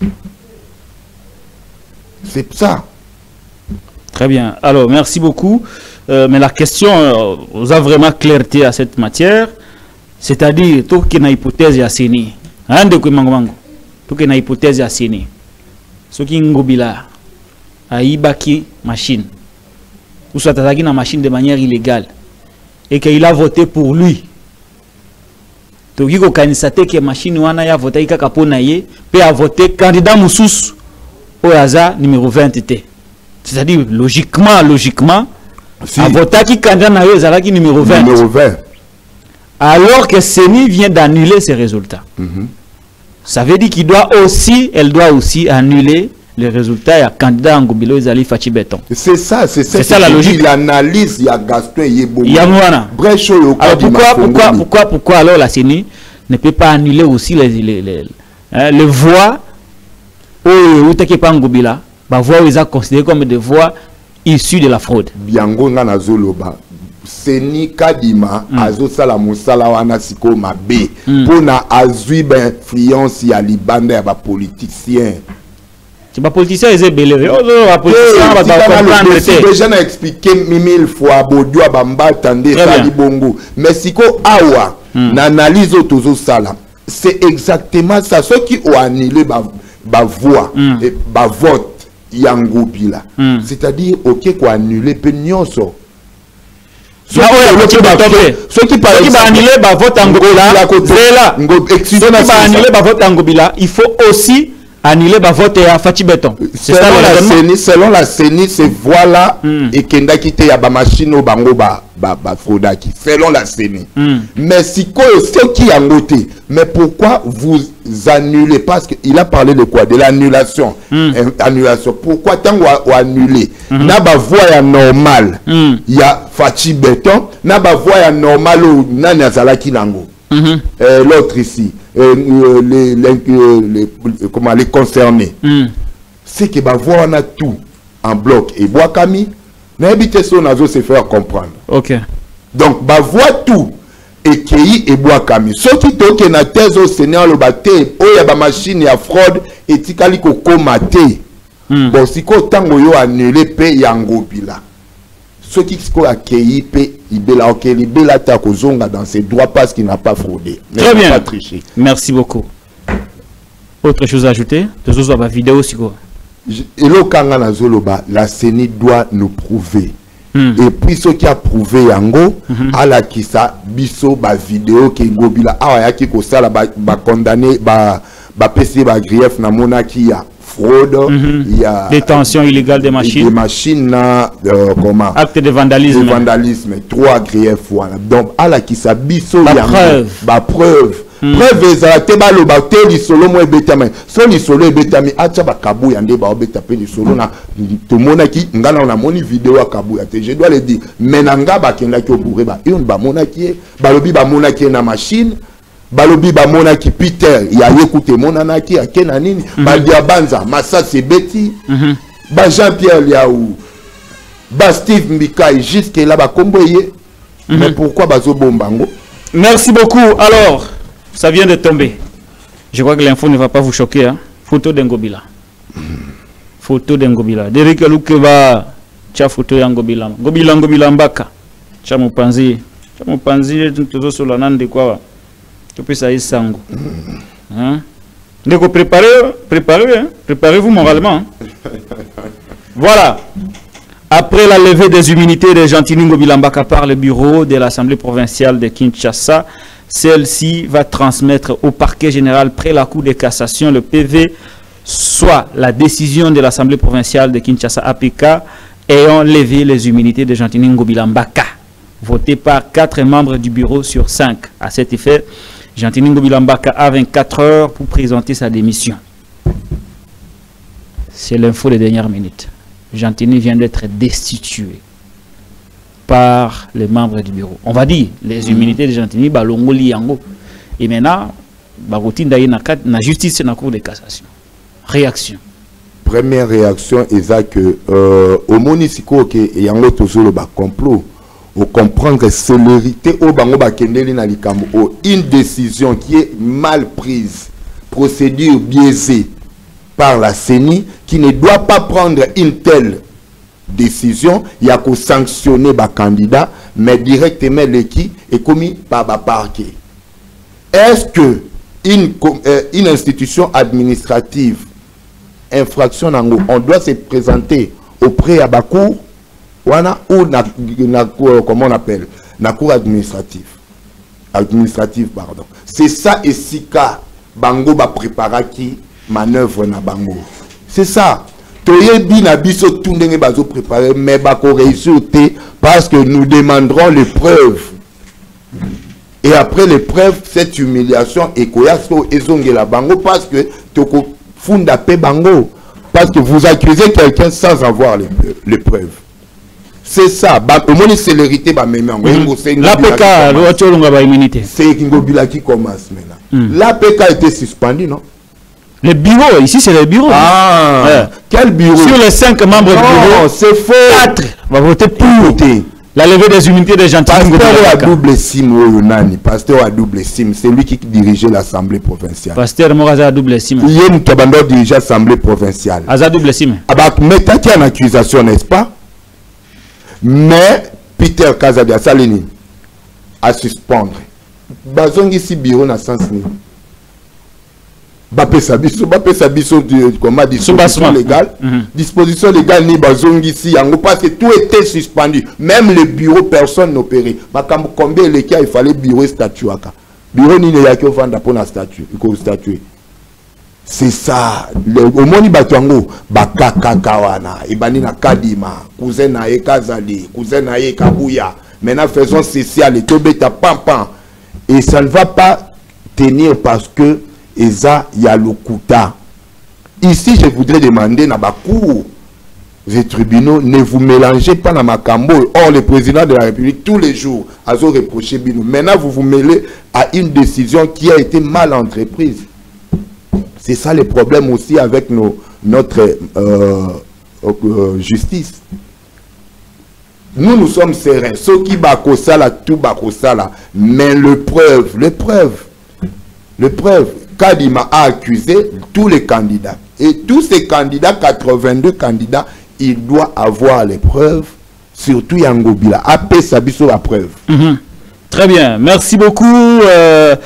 C'est ça. Très bien. Alors, merci beaucoup. Euh, mais la question, euh, vous a vraiment clarté à cette matière. C'est-à-dire, tout qui est une hypothèse à Seni. Hein, de quoi mango tout qui est une hypothèse à Seni. Ce qui est Ngobila, a ibaki machine. Ou soit attaqué la machine de manière illégale. Et qu'il a voté pour lui. Tout qui a constaté que la machine wana ya voté kaka pona ye, peut a voté candidat Moussous au hasard numéro vingt. C'est-à-dire, logiquement, logiquement, si. A voté qui candidat na yo zalaki numéro vingt. Numéro vingt. Alors que Seni vient d'annuler ses résultats. Mm-hmm. Ça veut dire qu'il doit aussi, elle doit aussi annuler les résultats à candidat Ngobila Ezali Fachi Beton. C'est ça, c'est ça, ça la logique. L'analyse, il y a Gaston Yebo. Il y a Mouana. Alors pourquoi, pourquoi, pourquoi, pourquoi alors la Seni ne peut pas annuler aussi les, les, les, hein, les voix où il n'y a pas Ngobila, bah voix où ils ont considéré comme des voix issues de la fraude. Biango na zoloba. Seni Kadima mm. azo sala musala wana siko mabe mm. pour na azui ben influence ya libanda ya ba politicien. C'est pas politicien, ils sont belés. Les politiciens, on va comprendre. Déjà, on a expliqué mille fois, Bodio, Bamba, Tandé, Sali Bongo. Mais si ko awa, n'analyse autour sala, c'est exactement ça. Ceux qui ont annulé ma voix, ma vote, Yango Bila. C'est-à-dire, ok, quoi annuler, penionso. Ceux qui par exemple annuler ma vote en Gola, ceux qui annuler ma vote en Gobila, il faut aussi annuler ma vote à Fati Beton. Selon la CENI, selon la CENI, c'est voilà et Kenda qui te yaba machine au bango ba ba ba Frodaki. Selon la CENI. Mais si ceux qui ont voté, mais pourquoi vous annulez? Parce qu'il a parlé de quoi? De l'annulation. Annulation. Pourquoi tant ou annuler? N'a pas voix normal. Il y a Fati Beton. N'a pas voix normal ou Nana Zalaki Nango. L'autre ici. Euh, les, les, les, les, comment, les concernés, mm. c'est que bah, on a tout en bloc. Et Boakami, n'habite son azo se faire comprendre. Ok. Donc, bah, voit tout. Et Kei et Boakami. Ceux qui toquent na thèse au Seigneur le bâté, oh, y a ba machine, y a fraude, et tikali ko komate. Bon, si ko tango yo annulé, pe yango bila. Ceux qui sont accueillis, ils sont dans ses droits parce qu'il n'a pas fraudé. Très bien. Pas triché. Merci beaucoup. Autre chose à ajouter? La vidéo, c'est quoi? Et le Kangana Zoloba, la CENI doit nous prouver. Mm. Et puis ce qui a prouvé Yango, mm -hmm. à la Kisa, biso, ba vidéo, qui ngobila, ah, ya ki ko sala, ba condamné, ba ba P C, ba grief, na mona ki ya. Fraude, mm-hmm. il y a détention illégale des machines, des machines euh, comment acte de vandalisme, de vandalisme, trois griefs voilà. Donc à la qui s'abisso la preuve, ba preuve, mm. preuve exacte ba lo ba te li solo mo ebetami, so li solo ebetami acha ba kabu yande ba obeta pe li solo na to mona ki ngana na moni vidéo a kabu ya te, je dois le dire menanga ba kenda ki obure ba une ba mona ki ba lobi ba mona ki na machine. Balobi ba mona ki Peter ya yekute mona naki ya kena nini mm -hmm. ba diabanza massa c'est Betty mm -hmm. ba Jean-Pierre Liaou ba Steve Mbikai jusque là ba komboye mm -hmm. mais pourquoi bazo bombango? Merci beaucoup. Alors ça vient de tomber, je crois que l'info ne va pas vous choquer hein? Photo d'Ngobila mm. Photo d'Ngobila Derek Lukeba cha photo ya Ngobila Ngobila Ngobila Mbaka cha mupanzi cha mupanzi tuzo sola nande kwa tu peux ça y sango. Hein? Donc préparez, préparez, hein? Préparez-vous moralement. Hein? Voilà. Après la levée des immunités de Gentini Ngobilambaka par le bureau de l'Assemblée provinciale de Kinshasa, celle-ci va transmettre au parquet général près la Cour de cassation le P V, soit la décision de l'Assemblée provinciale de Kinshasa A P K ayant levé les immunités de Gentini Ngobilambaka, voté par quatre membres du bureau sur cinq. À cet effet, Gentini Ngobilambaka a vingt-quatre heures pour présenter sa démission. C'est l'info des dernières minutes. Gentini vient d'être destitué par les membres du bureau. On va dire, les immunités de Gentini, Balongo Liango. Et maintenant, Barotinda y na justice na cour de cassation. Réaction. Première réaction est que euh, au municipal que Yango toujours le complot. Au comprendre célérité au bango bakendeli na likambo au une décision qui est mal prise, procédure biaisée par la CENI qui ne doit pas prendre une telle décision, il y a qu'à sanctionner ba candidat mais directement l'équipe est commis par ba parquet. Est-ce que une euh, une institution administrative infraction on doit se présenter auprès à Bakou Wana ou na, na, comment on appelle la cour administrative administrative pardon, c'est ça et sika bango ba préparer qui manœuvre na bango, c'est ça toyebi na biso tout ndenge bazo préparer mais ba ko réussir parce que nous demanderons les preuves et après les preuves cette humiliation et koyaso ezongela bango parce que toko funda pe bango parce que vous accusez quelqu'un sans avoir les, les preuves. C'est ça, au moins les célérités, bah même l'A P K, c'est Ngobila qui commence maintenant. Mm. L'A P K a été suspendu, non? Le bureau, ici c'est le bureau. Ah, ouais. Quel bureau? Sur les cinq membres non, du bureau, c'est faux. Quatre va voter pour. Écoutez, La levée des immunités des gentils. Pasteur à double sim, Nani. Pasteur à double sim, c'est lui qui dirigeait l'Assemblée provinciale. Pasteur Moraza à double sim. Il y a une cabane dirigeait l'Assemblée provinciale. À double sim. Ah bah, mais t'as qu'il y a une accusation, n'est-ce pas? Mais Peter Kazadia Salini à suspendre. Bazongi si bureau na sens ni. Bapé Sabiso, Bapé Sabiso de comment disposition légale. Mm-hmm. Disposition légale ni bazongi si yango parce que tout était suspendu. Même le bureau personne n'opérait. Makambo combien les cas il fallait bureau statut aka. Bureau ni ya ki vendre pour la statue, il faut statuer. C'est ça. Au moni batuango bakaka kawana ibani na kadima, cousin na ekazali, cousin na ekabuya. Maintenant faisons social et tobeta pam pam. Et ça ne va pas tenir parce que Eza Yalokuta. Ici, je voudrais demander dans ma cour des tribunaux, ne vous mélangez pas dans ma cambo. Or, le président de la République, tous les jours, a reproché Bino. Maintenant, vous vous mêlez à une décision qui a été mal entreprise. C'est ça le problème aussi avec nos, notre euh, euh, justice. Nous, nous sommes sereins. Ceux qui bakosala, tout bakosala. Mais le preuve, le preuve, le preuve, Kadima a accusé tous les candidats. Et tous ces candidats, quatre-vingt-deux candidats, il doit avoir les preuves, surtout Yangobila. Après, ça sur la preuve. Mm-hmm. Très bien. Merci beaucoup. Euh,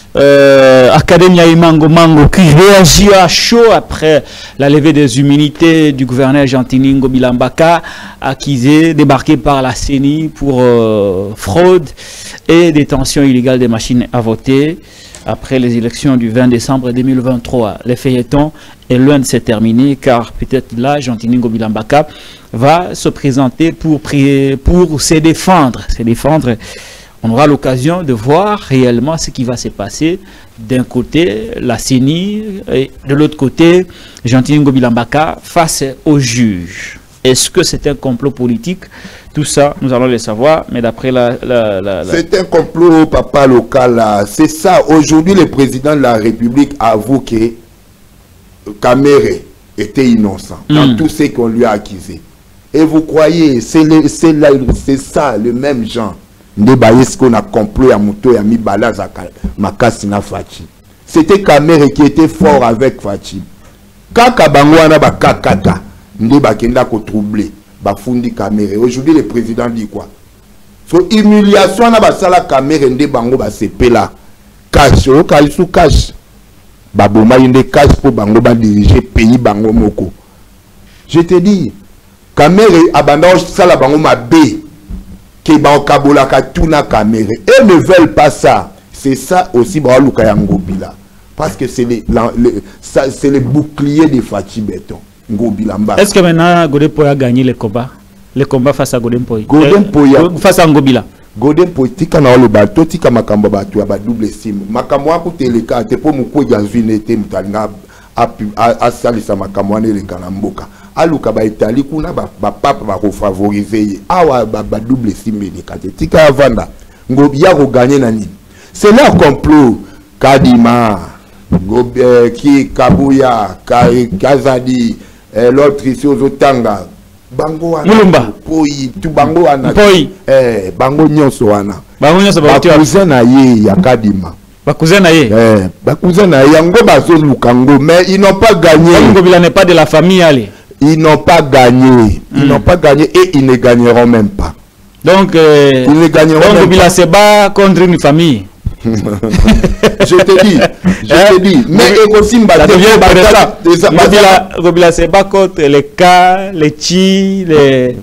euh, Academia Imango Mango qui réagit à chaud après la levée des immunités du gouverneur Gentini Ngobila Mbaka, accusé, débarqué par la C E N I pour euh, fraude et détention illégale des machines à voter. Après les élections du vingt décembre deux mille vingt-trois, le feuilleton est loin de se terminer car peut-être là, Gentini Ngobila Mbaka va se présenter pour, prier, pour se défendre. Se défendre. On aura l'occasion de voir réellement ce qui va se passer. D'un côté, la C E N I et de l'autre côté, Gentini Ngobila Mbaka face au juge. Est-ce que c'est un complot politique? Tout ça, nous allons le savoir, mais d'après la... la, la, la... C'est un complot, papa local. C'est ça. Aujourd'hui, le président de la République avoue que Kamere était innocent mm. dans tout ce qu'on lui a accusé. Et vous croyez, c'est ça, le même genre. Qu'on a complot à Mouto et à Mibala Makasina Fachi. C'était Kamere qui était fort avec Fachi. Kaka Bangwana Bakakata. Ndeba kenda ko troublé bafundi Kamere. Aujourd'hui le président dit quoi? So humiliation na basala Kamere ndeba bango ba sepela cash o kalisu cash baboma yende cash pour bango ba diriger pays bango moko. Je te dis Kamere abanda sala bango mabe ke ba okabola ka tuna Kamere et ne veulent pas ça. C'est ça aussi ba luka ya Ngobila parce que c'est les, les c'est le bouclier de Fachi Béton. Est-ce que maintenant Godempoy a gagné le combat? Le combat face à Godempoy. Godempoy euh, face à Ngobila. Godempoy tika na le bateau tika makamba batu ya ba double sim. Makamwa ko teleka te po muko ya zwine te mutalinga a salisa makamwa ne le kanamboka. Aluka ba Italie kuna ba papa ba ko favoriser awa ba double sim ne kate tika vanda. Ngobia ko gagner nani. C'est leur complot Kadima Gobe qui Kabuya Kazadi l'autre ici aux Otanga Bango Mulumba Poi tu Bango ana Poi eh Bango nyonso wana Bango nyonso ba cousin na ye ya Kadima ba cousin na ye eh ba cousin na yango bazo lukango mais ils n'ont pas gagné. Ngobila n'est pas de la famille allez. Ils n'ont pas gagné ils mm. n'ont pas gagné et ils ne gagneront même pas. Donc euh, ils ne gagneront même Ngobila se bat contre une famille. Je te dis, je hein? te dis, mais aussi ça devient intéressant. Ngobila se bat contre les cas, les chi, les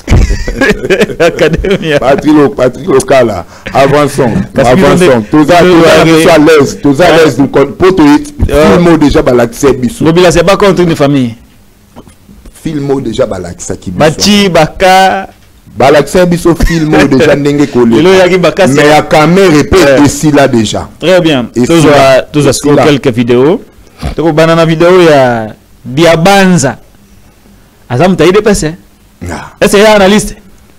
Academia. Patrick, Patrick local, avançons, avançons. Tous à l'aise, tous à l'aise. Pour te filmer déjà l'accès bisou. Ngobila se bat contre une famille. Filmer déjà l'accès qui bisou. Bachi, Baka. Balaxé biso film déjà ndenge kolé. Mais la caméra peut ici là déjà. Très bien. Toujours toujours sur quelques vidéos. Donc banana vidéo ya Diabanza. Azam taï dépassé. Est-ce qu'il y a un analyste?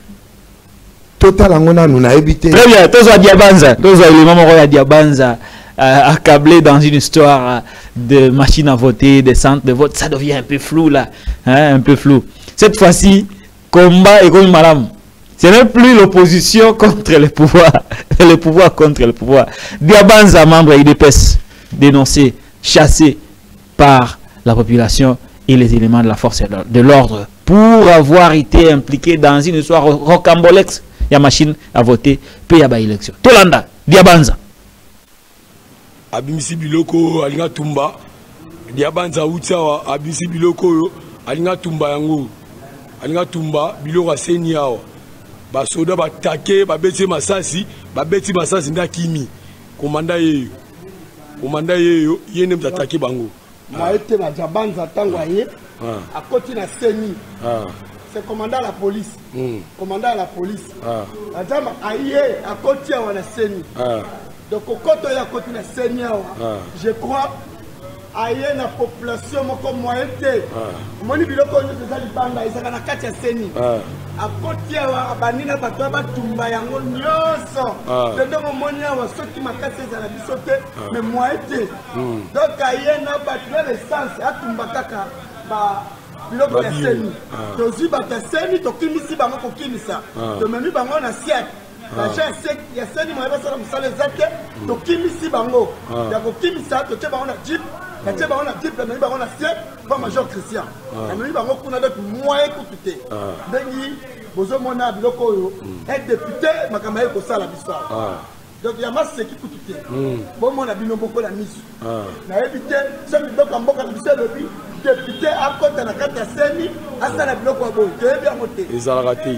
Total angona nous n'a évité. Très bien. Toujours Diabanza. Toujours le moment où Diabanza accablé dans une histoire de machine à voter, de centres de vote, ça devient un peu flou là, hein, un peu flou. Cette fois-ci combat et comme madame Ce n'est plus l'opposition contre le pouvoir, le pouvoir contre le pouvoir. Diabanza, membre I D P E S, dénoncé, chassé par la population et les éléments de la force de l'ordre pour avoir été impliqué dans une histoire rocambolex. Il y a machine à voter, puis il y a élection. Tolanda, Diabanza. Abimisi biloko alinga tumba. Diabanza utawa abimisi biloko alinga tumba yango. Alinga tumba biloko aseni yawa. Ba soda ba take ba beti masasi, ba beti masasi nda kimi. Komanda yeyo. Komanda yeyo yene mtatake bango. Maete na Diabanza tango aye. À côté na seni. C'est commandant la police. Mm. Commandant la police. Ah. La dame aïe à côté à la Seni. Ah. Donc au côté à côté de la Seni, ah. Je crois aïe la population comme moi était. Mon biloko nous faisons les bandes ils sont dans quatre à Seni. À côté à banina bataba tumba yango nyoso. Donc mon monia wa ceux qui m'a cassé dans la bisote mais moi était. Donc aïe na battre l'essence à tumba kaka ba biloko ya seni tozi bata seni tokimisi bango kokimisa tomemi bango na siècle baja ya seni moyeba sala musala ezate tokimisi bango ya kokimisa totie bango na jeep batie bango na jeep bamemi bango na siècle ba major Christian bamemi bango kuna donc moyen kutu te ndengi bozomona biloko oyo un député makambo ye kosala biso donc il y a masse qui coûte tout. Bon, mon abino beaucoup la mise. Na évité, ce qui doit en boca de le député à côté de la carte à Seni, à ça la bloc à bout. Tu es bien monté. Ils ont raté.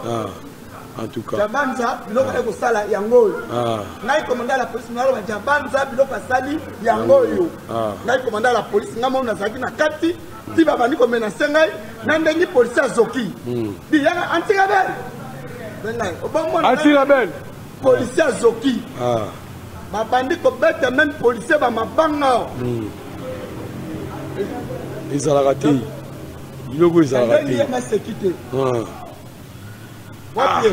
En tout cas. Diabanza, bloc à Gosala, Yango. N'a commandé la police, n'a pas Diabanza, bloc à Sali, Yango. N'a commandé la police, n'a pas Nazaki, n'a Kati, si Babani comme un Sengai, n'a pas police à Zoki. Il y a un anti-rebelle. Anti-rebelle. Policier Zoki. Ah. Ma bande ko bête même policier ba mabanga. Ils ont raté. Ils ont raté. Il y a ma sécurité. Ah. Wapi.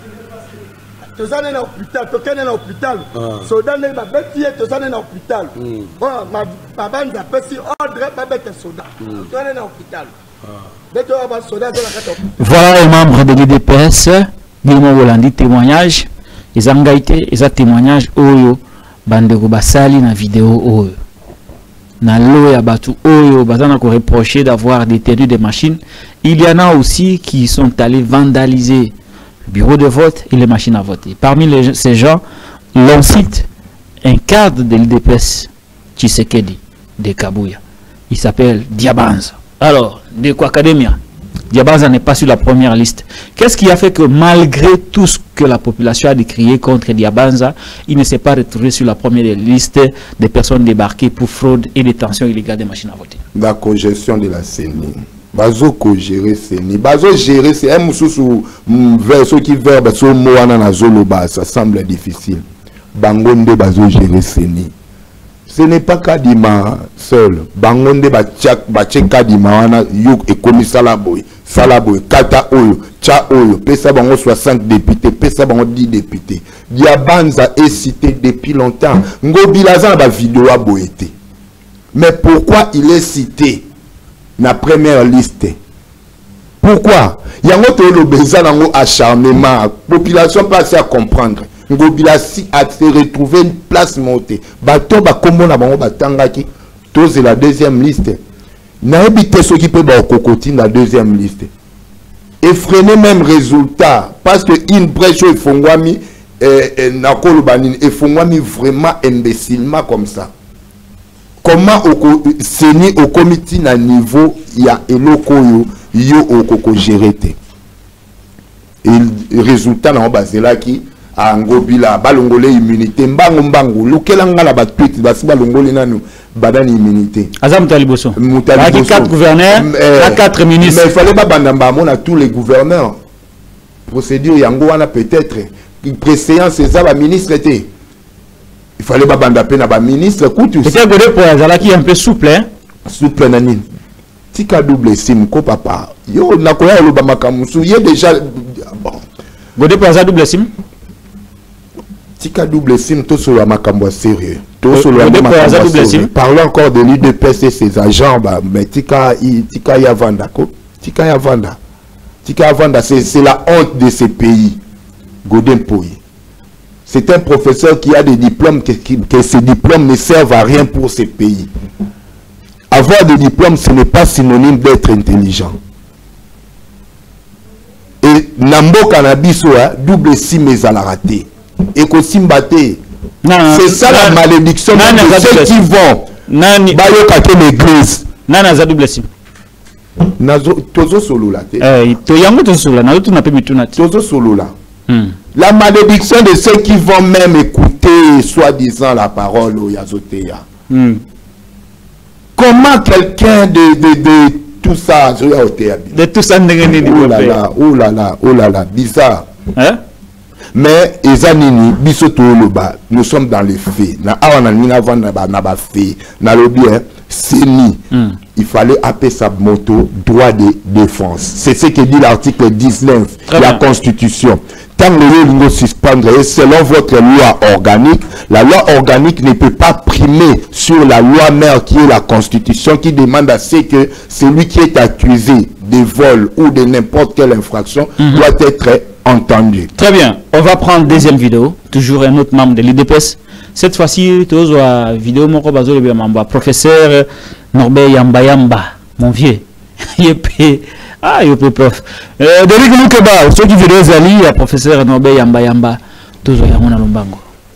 Tozane na hôpital, tokene na hôpital. Soda ne ba bête tozane na hôpital. Bon ma ma bande a pesi ordre ba bête soda. Tozane na hôpital. Bête ba soda dans la carte. Voilà les membres de l'I D P E S, Guillaume Rolandi témoignage. Les engaïtés, les témoignages, oyo, bandeko basali na vidéo oyo. Na lo ya batu oyo, bazana ko reproché d'avoir détenu des machines. Il y en a aussi qui sont allés vandaliser le bureau de vote et les machines à voter. Parmi les, ces gens, l'on cite un cadre de l'I D P E S, Tshisekedi, de Kabuya. Il s'appelle Diabanza. Alors, de quoi academia? Diabanza n'est pas sur la première liste. Qu'est-ce qui a fait que malgré tout ce que la population a décrié contre Diabanza, il ne s'est pas retrouvé sur la première liste des personnes débarquées pour fraude et détention illégale des machines à voter? La congestion de la C E N I. Bazo ko gérer C E N I. Bazo gérer c'est un sous verso qui verbe sur moana na zoloba, ça semble difficile. Bangonde bazo gérer C E N I. Ce n'est pas Kadima seul. Bangonde ba tchak ba tchek Kadima wana yuk ekomi salaboy. Salaboy kata oyo, cha oyo, pesa bango soixante députés, pesa bango dix députés. Diabanza est cité depuis longtemps. Ngobilaza ba vidéo a boété. Mais pourquoi il est cité na première liste? Pourquoi? Yango to lo beza nango acharnement, population passe à comprendre. Ngobilasi a se retrouvé une place montée. Bato ba kombo na bango batangaki, to c'est la deuxième liste. Na ebité ceux qui peut ba kokoti na deuxième liste. Et freiner même résultat parce que une brèche il fongwami eh na kolobanini et fongwami vraiment imbécilement comme ça. Comment au seni au comité na niveau ya eloko yo yo okoko gérer te. Et résultat na basé là qui a ngobila balongole immunité mbango mbango lukelanga la batwit basi balongole nanu badani immunité Azam Taliboso avec quatre gouverneurs à quatre ministres. Mais il fallait pas bandamba on a tous les gouverneurs procédure yango wana peut-être préséance c'est ça la ministre était il fallait pas bandaper na ba ministre kutu c'était godé pour Azala qui est un peu souple hein souple nani tika double sim ko papa yo na koya lo ba makamusu y déjà bon godé pour Azala double sim tika double sim tout sur la makambo sérieux tout sur la double sim parlons encore de l'I D P E S et ses agents bah mais tika tika ya vanda ko tika ya vanda C'est la honte de ces pays. Godin Poyi. C'est un professeur qui a des diplômes, que, que ces diplômes ne servent à rien pour ces pays. Avoir des diplômes, ce n'est pas synonyme d'être intelligent. Et Nambo Cannabis, double sim et à la raté. Et Kosimbate. C'est ça la malédiction de ceux qui vont. Bayo Kake l'église. Nana za double sim. Nazo tozo solo la. Eh, to yango to solo na to na pe bitunati. Tozo solo la. La malédiction de ceux qui vont même écouter soi-disant la parole au Yazoteya. Mm. Comment quelqu'un de, de, de tout ça, de tout ça, oh là là, oh là là, oh là là, bizarre. Hein? Mais Ezanini, Bisoto Loba, nous sommes dans les faits. Na awana ni avant na ba na ba fait. Na lobi hein, c'est ni. Il fallait appeler sa moto droit de défense. C'est ce que dit l'article dix-neuf de la Constitution. Tant que nous suspendre, selon votre loi organique, la loi organique ne peut pas primer sur la loi mère qui est la Constitution, qui demande à ce que celui qui est accusé de vol ou de n'importe quelle infraction mm-hmm. doit être entendu. Très bien. On va prendre deuxième vidéo. Toujours un autre membre de l'I D P S. Cette fois-ci, tu as vidéo mon professeur Norbert Yamba Yamba, mon vieux. Ah, il peut prof. Derrick Loukeba, ceux qui veulent les alliés, le professeur Norbert Yamba Yamba, toujours y a mon alombango.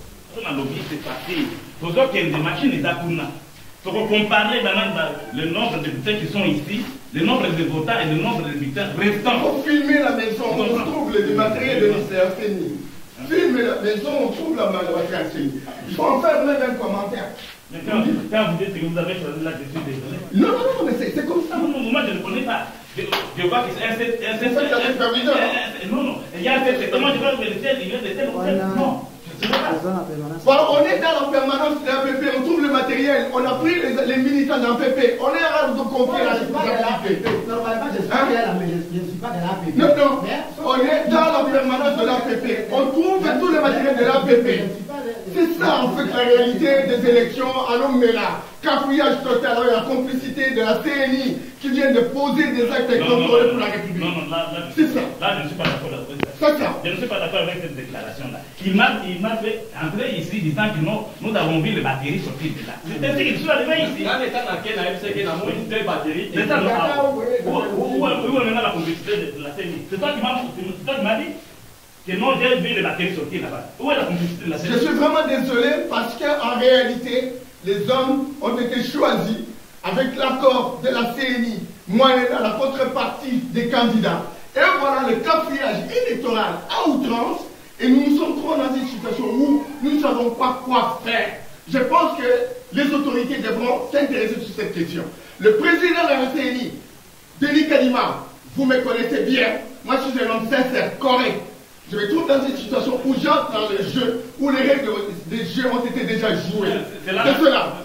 Il faut comparer le nombre de votants qui sont ici, le nombre de votants et le nombre de votants restants. Pour filmer la maison, on trouve le matériel de l'I C N. Filmer la maison, on trouve la matériel. Il faut en faire même un commentaire. Quand vous dites que vous avez choisi là-dessus des données. Non, non, non, mais c'est comme ça. Non, non, moi je ne connais pas. Je, je vois que c'est un sept. Non, non, il y a un sept. Comment je vois que le ciel, il vient de tel ou tel. Non. Bon, on est dans la permanence de l'A P P, on trouve le matériel, on a pris les, les militants de l'A P P, on est en train de confier la responsabilité. Normalement, je suis pas de l'A P P, je ne suis pas de l'A P P. Non, non, on est dans la permanence de l'A P P, on trouve tout le matériel de l'A P P. C'est ça en fait la réalité des élections à Lomela. Cafouillage total, la complicité de la C N I qui vient de poser des actes contrôlés pour la République. Non, non, là, là, c'est ça. Là, je ne suis pas d'accord avec ça. C'est ça. Je ne suis pas d'accord avec cette déclaration-là. Il m'a fait entrer ici disant que non, nous avons vu les batteries sortir de là. C'est ainsi qu'il soit arrivé ici. Dans l'état dans lequel la M C G n'a moins deux batteries. C'est ça, où est maintenant la complicité de la C N I? C'est toi qui m'as dit que non, j'ai vu les batteries sortir là-bas. Où est la complicité de la C N I? Je suis vraiment désolé parce qu'en réalité, les hommes ont été choisis avec l'accord de la C N I, moyennant la contrepartie des candidats. Et voilà le cafouillage électoral à outrance. Et nous nous sommes trop dans une situation où nous ne savons pas quoi faire. Je pense que les autorités devront s'intéresser sur cette question. Le président de la C N I, Denis Kadima, vous me connaissez bien. Moi, je suis un homme sincère, correct. Je me trouve dans une situation où j'entre dans le jeu, où les règles des jeux ont été déjà jouées. C'est cela.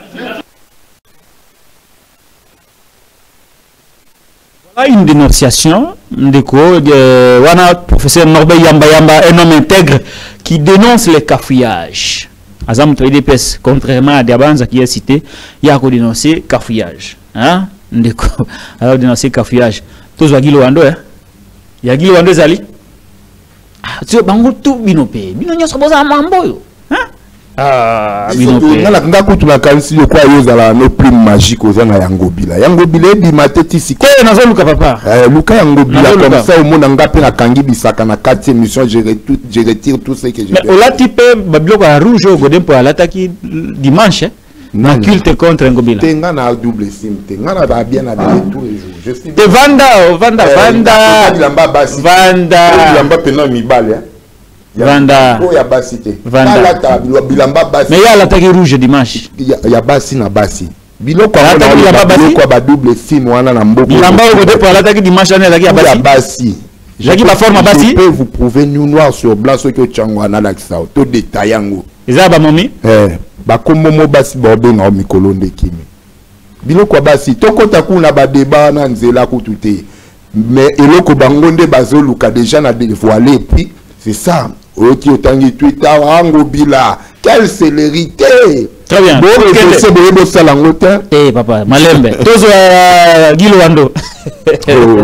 Voilà une dénonciation de quoi de Wana, professeur Norbert Yamba Yamba, un homme intègre qui dénonce les cafouillages. Azam to I D P S, contrairement à Diabanza qui est cité, il y a dénoncé cafouillage. Hein? Alors dénoncer cafouillage. Tous les gens qui hein? Il y a qui l'ont Zali. Tu es bango tout binopé. Binonya soboza mambo. Hein? Ah, binopé. Na la kutu na kansi yo kwa yoza la no plume magique aux na yango bila. Yango bila bi mateti siko. Ko nazo luka papa. Eh luka yango bila comme ça au monde ngape na kangi bisaka na quatre émissions je retire je retire tout ce que j'ai. Mais au la type babiloko ya rouge au godem pour l'attaque dimanche. Na culte contre Ngobila. Tenga na double sim, tenga na ba bien na tous les jours. Je suis de Vanda, Vanda, Vanda. Bilamba basi. Vanda. Bilamba pena mi bale. Vanda. Oh ya basi te. Vanda. Bilamba basi. Mais il y a l'attaque rouge dimanche. Il y a basi na basi. Biloko kwa ba double sim wana na mboko. Bilamba au côté pour l'attaque dimanche na l'attaque ya basi. Ya basi. Jaki ba forme basi. Je peux vous prouver nous noir sur blanc ce que Changwana la ça. Tout détail yango. Ezaba momi. Eh. Bakomomo basi bobenga mikolo ndekimi biloko basi tokota kuna ba débat na nzela kutute mais eloko bango nde bazoluka déjà na dévoiler puis c'est ça oti otangi Twitter ango bila quelle célérité. Très bien. Bon c'est bon bo salango ta eh papa malembe tozo Gilo Wando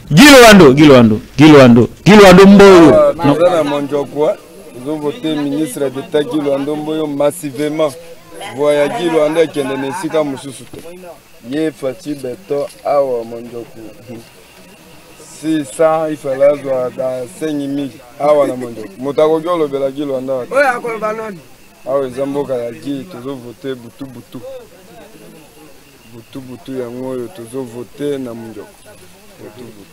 Giloando, Giloando, Giloando, Giloando Mboyo. Nazana Monjokwa, nous avons voté ministre d'État Giloando Mboyo massivement. Voya Giloando qui est né sika mususu. Yé Fati Beto awa Monjoku. six cents il fallait avoir dans cinq mille awa na Monjoku. Motako Giolo bela Giloando. Oui, à quoi banane? Awa Zamboka ya Gi, nous avons voté Butu Butu. Butu Butu ya Ngoyo, nous avons voté na Monjoku. Butu Butu.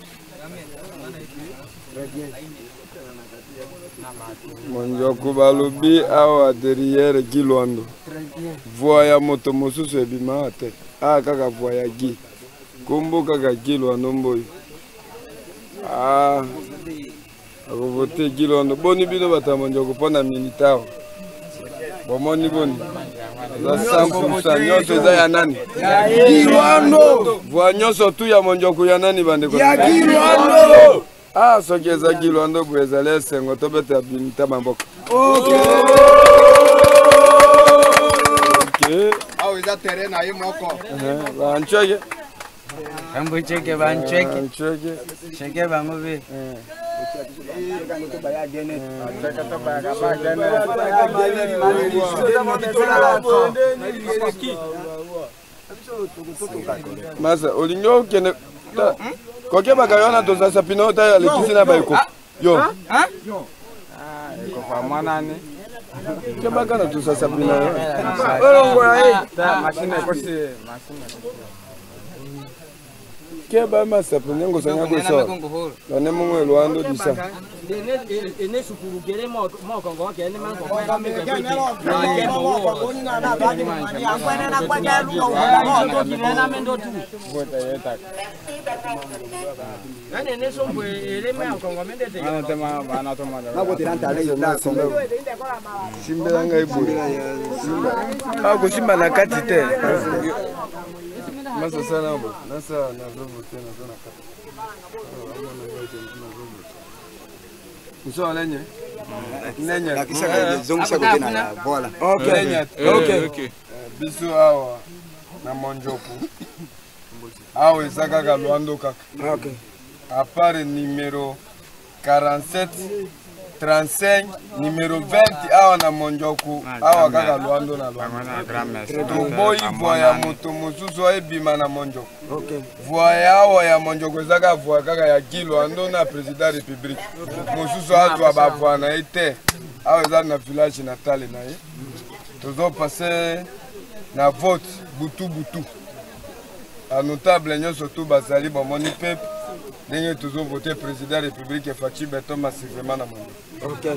Monjoku balobi awa derrière Giloando. Voya moto mosusu ebima te. Ah kaka voya Gi. Kombo kaka Giloando Mboyo. Ah. Ako vote Giloando. Boni bino bata Monjoku pona militaire. Bomoni boni. Za cent pour cent nyonso eza ya nani? Giloando. Voya nyonso tu ya Monjoku ya nani bande ko? Ya Giloando. Ah, ce qui est à Giloando, vous allez c'est un autobus à Binta Mamboka. Ok. Ok. Ah, vous êtes terrain à Yomoko. Un check. Un beau check, un check. Un check. Check, un mauvais. Masa, Olingo, qui est. Koke bakayona toza sapino ta ya lekisi na baiko. Yo. Hein? Ah, eko fa manani. Ke bakana toza sapino. Olongo ya ta machine ko si machine. Ke ba ma sapino ngo sanya ko so. Lone mungwe Luando disa. Ene ene sukuru gere mo mo kongo ke ene man ko ka me ke Masa sana bo, nasa na zobo tena zona kata. Muso alenye. Nenya. Nakisha ka zongisha kutena na bola. Okay. Okay. Okay. Biso awa na Monjoku. Awa ezaka ka Luando kaka. Okay. À part numéro quarante-sept trente-cinq numéro vingt awa na Monjoku awa kaka Luando na Luando. Boy voya moto mosusu ebima na Monjoku. Okay. Voya awa ya Monjoku ezaka voya kaka ya Giloando na président république. Mosusu atwa ba voya na ete awa eza na village natal na ye. Tozo passer na vote butu butu. A notable nyonso tu bazali bomoni peuple. Nous avons voté président de la République Fati Beto massivement. Ok.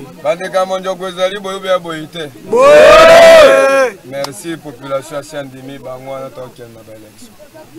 Merci population Chandimi Bangwa na token na élection.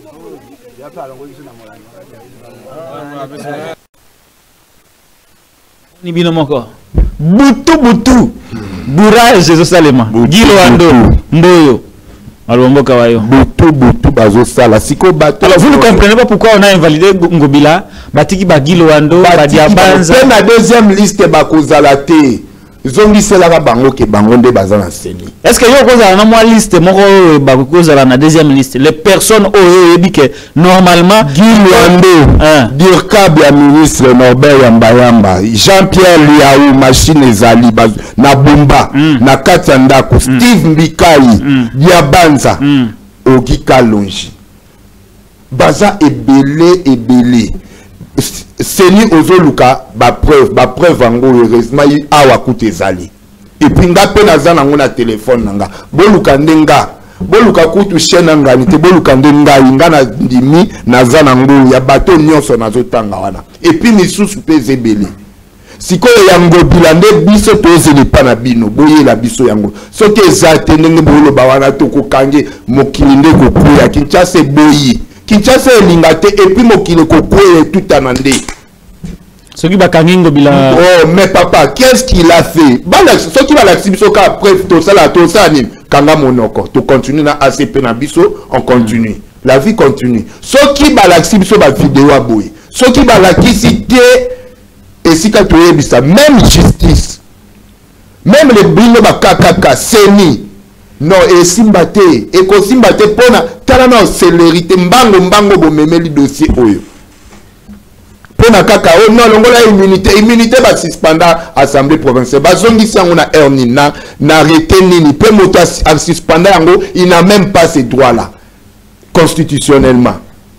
Ni bino moko. Butu butu. Bourage Jésus Salema. Giloando Mboyo. Alomboka wayo. Butu butu bazo sala siko bato. Alors vous ne comprenez pas pourquoi on a invalidé Ngobila, Batiki Bagiloando, Badiabanza. C'est la deuxième liste bakozala te. Zongi c'est la bango ke bango nde bazana seni. Est-ce que yo kozala na moi liste moko bakozala na deuxième liste les personnes oyo ebike normalement Giloando Dirkab ya ministre Norbert Yambayamba Jean-Pierre Liaou machine ezali na Bumba na Katanda ko Steve Mbikai Diabanza Ogi Kalonji baza ebele ebele Seni ozoluka ba preuve ba preuve ngo heureusement awa kutezali et puis nga pe nazana ngona téléphone nanga boluka ndenga boluka kutu chaîne ngani te boluka ndenga inga na ndimi nazana ngo ya bato nyonso nazotanga wana et puis misusu pe zebele siko ya Ngobila nde biso tozeli pa na bino boye la biso yango soki ezate ndenge bolo ba wana to kokange mokili nde kokuya Kinshasa boyi Kinshasa elingate et puis mokili kokuya tout anande. Ce qui va kangingo bila. Oh mais papa, qu'est-ce qu'il a fait? Bala ce qui va la sibisoka après tout ça là tout ça ni kanga monoko. Tu continues na A C P na biso, on continue. La vie continue. Ce qui va la sibiso ba vidéo a boy. Ce qui va la kisité et si quand tu es ça même justice. Même les bino ba kakaka seni. Non et simbate et ko simbate pona tala na célérité mbango mbango bo memeli dossier oyo. pour na kaka oh non longola immunité immunité ba suspenda assemblée provinciale bazongi sango na erni na na arrêté nini pe moto a suspenda yango il n'a même pas ces droits là constitutionnellement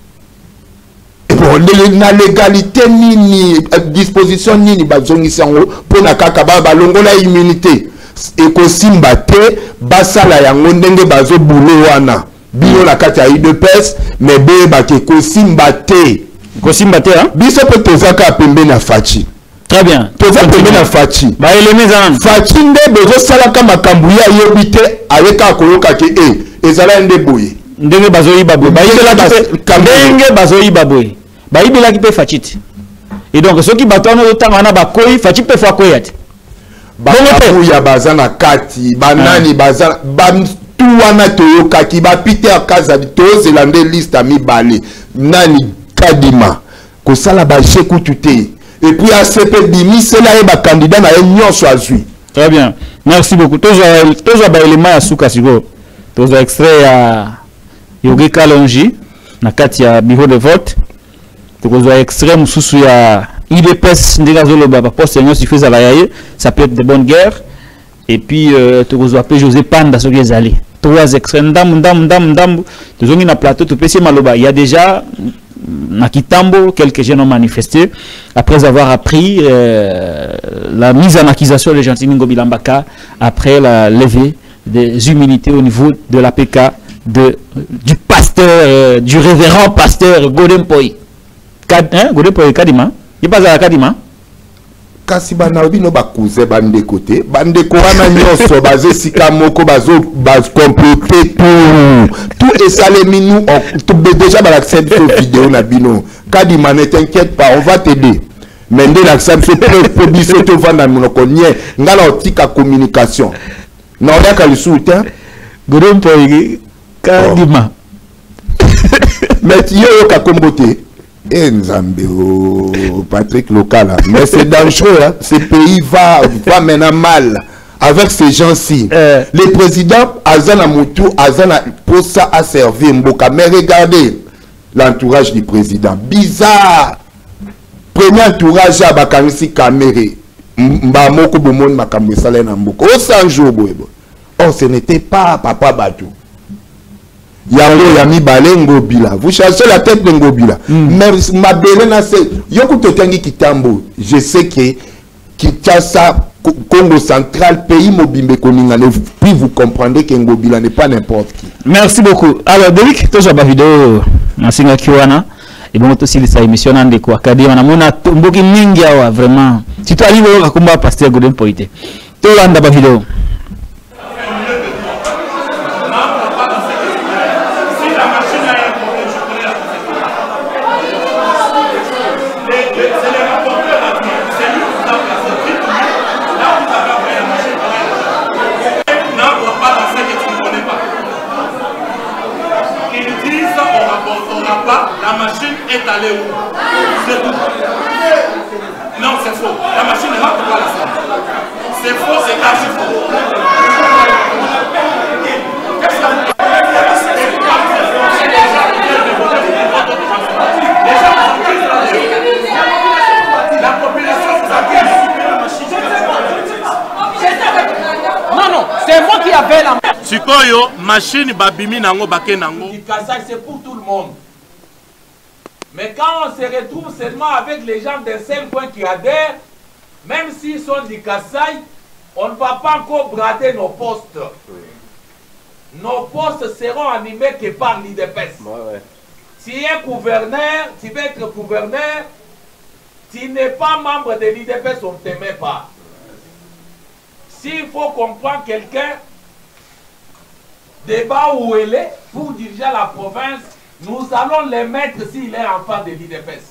et bon la légalité nini disposition nini bazongi sango pour na kaka ba longola immunité et ko simba te basala yango ndenge bazo boulot wana bio la kati ya I D P S mais be ba ke ko simba te Kosimba te hein biso pe tozaka pembe na fachi très bien toza pembe na fachi ba eleme zana fachi nde bezo salaka makambu ya yebite ayeka koyoka ke e ezala nde boye ndenge bazoyiba boye bayibela te ndenge bazoyiba boye bayibela ki pe fachi te et donc ceux qui battent no tanga na bakoyi fachi pe fa koya te bango ya bazana kati banani bazana bam tu wana toyoka ki ba Peter Kazadi tozela nde liste mi balé nani Kadima ko sala ba cheku tuté et puis A C P bimi c'est là et ba candidat na nyonso azui. Très bien, merci beaucoup. Toza toza ba élément ya suka siko toza extrait ya Yogi Kalonji na kati ya bureau de vote toza extrait mususu ya I D P S ndega zolo ba poste nyonso ifeza la yaye ça peut être de bonne guerre et puis euh, toza appelé José Panda soki ezali trois extraits ndam ndam ndam ndam tozongi na plateau to pesi maloba il y a déjà na Kitambo, quelques jeunes ont manifesté après avoir appris euh, la mise en accusation de Gentini Ngobilambaka après la levée des humilités au niveau de la P K de, du pasteur, euh, du révérend pasteur Godempoy. Hein? Godempoy Kadima. Il passe à la Kadima. Kasi banabi no bakuze bande côté bande ko wana nyoso bazé sika moko bazo baz compléter tout tout et salé nous tout déjà ba accepter vidéo na bino Kadima ne t'inquiète pas on va t'aider mais ndé l'accepter pour biso to vanda monoko nie ngala otika communication na oya ka lisuta Godon Poy Kadima mais yo ka kombote et Nzambe Patrick Local mais c'est dangereux hein? Ce pays va va maintenant mal avec ces gens-ci euh. Les présidents Azana Moutou Azana pour ça a servi Mboka mais regardez l'entourage du président bizarre premier entourage à Bakanisi Kamere Mbamoko Bomon Makambo Salena Mboka au cent jours boyebo oh ce n'était pas Papa Batou Yango Yami Balengo Bila. Vous cherchez la tête de Ngobila. Mm. Mais ma belena c'est Yoko Totengi Kitambo. Je sais que Kinshasa, Congo central, pays Mobimbe Koningane. Puis vous comprendrez que Ngobila n'est pas n'importe qui. Merci beaucoup. Alors, Derek, tu as vidéo Nasinga Kiwana. Et bon, aussi les émissions de quoi. Kadi on a mon Mboki Mingia vraiment. Si tu arrives au combat pasteur Godem Poité. Tu as la vidéo. Est allé où? C'est tout. Non, c'est faux. La machine ne rentre pas là. C'est faux, c'est archi faux. La population vous accuse. Non, non, c'est moi qui avais la Sikoyo, machine babimi nango bake nango. C'est pour tout le monde. Mais quand on se retrouve seulement avec les gens d'un seul coin qui adhèrent, même s'ils sont du Kassai, on ne va pas encore brader nos postes. Nos postes seront animés que par l'I D P S. Ouais, ouais. Si tu es gouverneur, tu veux être gouverneur, tu n'es pas membre de l'I D P S, on ne te met pas. S'il faut comprendre quelqu'un, débat où il est, pour diriger la province, nous allons les mettre s'il est enfant de l'I D P S.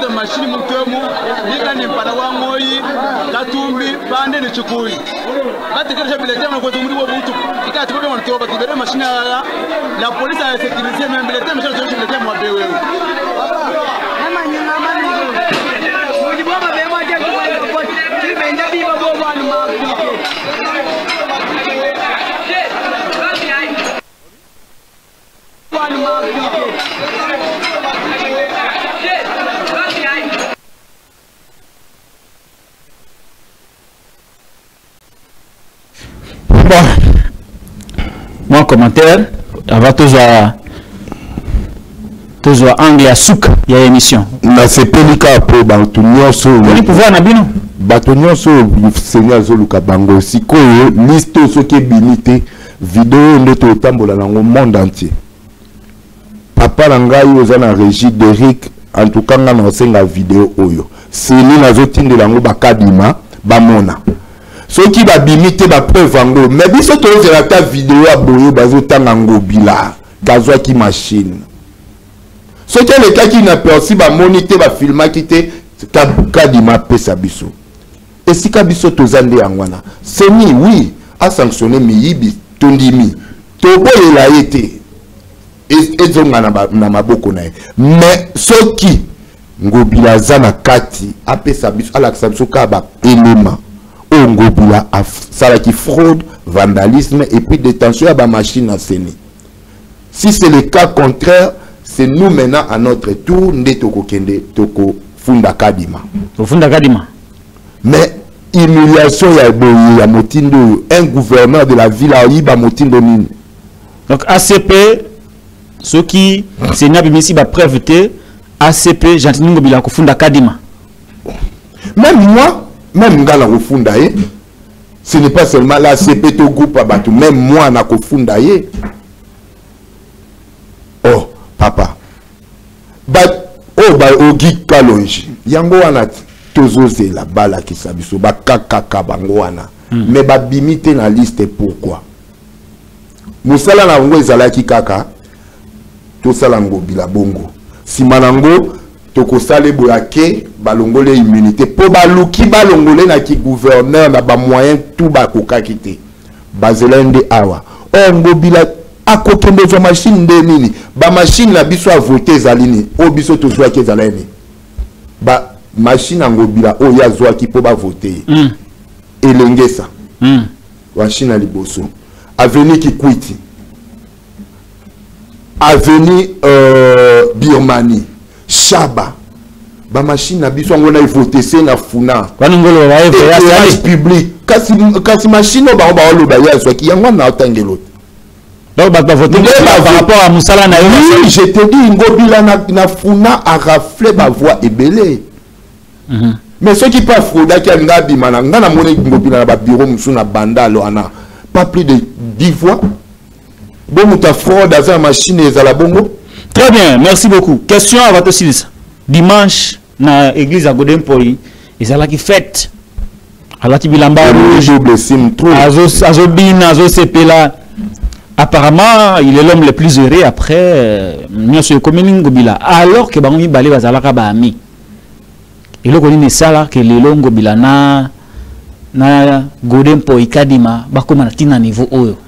Machine mutemu nika ni mpana wa ngoi katumbi pande ni chukui La police a sécurisé même les thèmes, je le thème moi béou. Bon, mon commentaire, avant tout ça, tout ça anglais à souk, il y a émission. Na c'est pelika pour batunyo so. On pouvoir na bino. Batunyo so Seigneur Zoluka bango sikoyo liste so ke binité vidéo ndoto tambola na monde entier. Papa langai ozana régie d'Eric en tout cas na senga vidéo oyo. C'est ni na zotinde lango bakadima bamona. Ceux qui va bimiter ba preuve ango mais biso to zela ta vidéo aboyo bazo tanga ngobila kazwa ki machine. Ceux qui les cas qui n'a perçu ba moniter ba filma kité kadima pesa biso. Et si kabiso to zande angwana. C'est ni oui a sanctionné miyibi tondimi. To boyela été. Et zonga na na maboko na. Mais ceux qui ngobila zana kati a pesa biso ala biso ka ba élément. Ngobila a salaki fraude, vandalisme et puis détention à la machine à Séné. Si c'est le cas contraire, c'est nous maintenant à notre tour de toko kende toko funda kadima. Funda kadima. Mais humiliation ya boye ya motindo un gouverneur de la ville a yiba motindo nini. Donc A C P ceux qui c'est n'a bimisi ba preuve te A C P gentiment ngobila ko funda kadima. Même moi même ngala kofunda ye ce n'est pas seulement la C P to groupe abatu même moi na kofunda ye. Oh papa but oh ba ogi kalonji yango wana tozoze la bala ki sabiso ba kakaka bango wana mais ba bimite na liste pourquoi musala na ngo ezalaki kaka to sala ngo bila bongo simanango toko sale boyake balongole immunité po baluki balongole na ki gouverneur na ba moyen tout ba kokakité bazelende awa o ngobila akokende zo machine de nini ba machine la biso a voter zalini o biso to zwa ke zalini ba machine ngobila o ya zwa ki po ba voter mm. elengesa mm. machine a liboso avenue ki kwiti avenue euh, Birmanie Chaba ba machine na biso ngona voter c'est na funa banongolo ba ya public kasi kasi machine ba ba lo ba ya so ki yango na otangelo donc ba voter par rapport à musala na oui je te dis ngobila na na funa a rafler ba voix ebelé mm mais ceux qui pas frauda ki nga bimana nga na moni ngobila na ba bureau musu na bandalo ana pas plus de dix fois bon muta fraude dans la machine et la bongo. Très bien, merci beaucoup. Question à votre service. Dimanche, dans l'église à Godempoi, ils ont qui fête. À la Tibilamba, Azobin, Azosepela. Apparemment, il est l'homme le plus heureux après Monsieur Komini Ngobila. Alors que Bangi Bale Bazalaka Bahami. Et le Golini Sala, que les longs Ngobila na na Godempoi Kadima, Bakoma Tina niveau haut.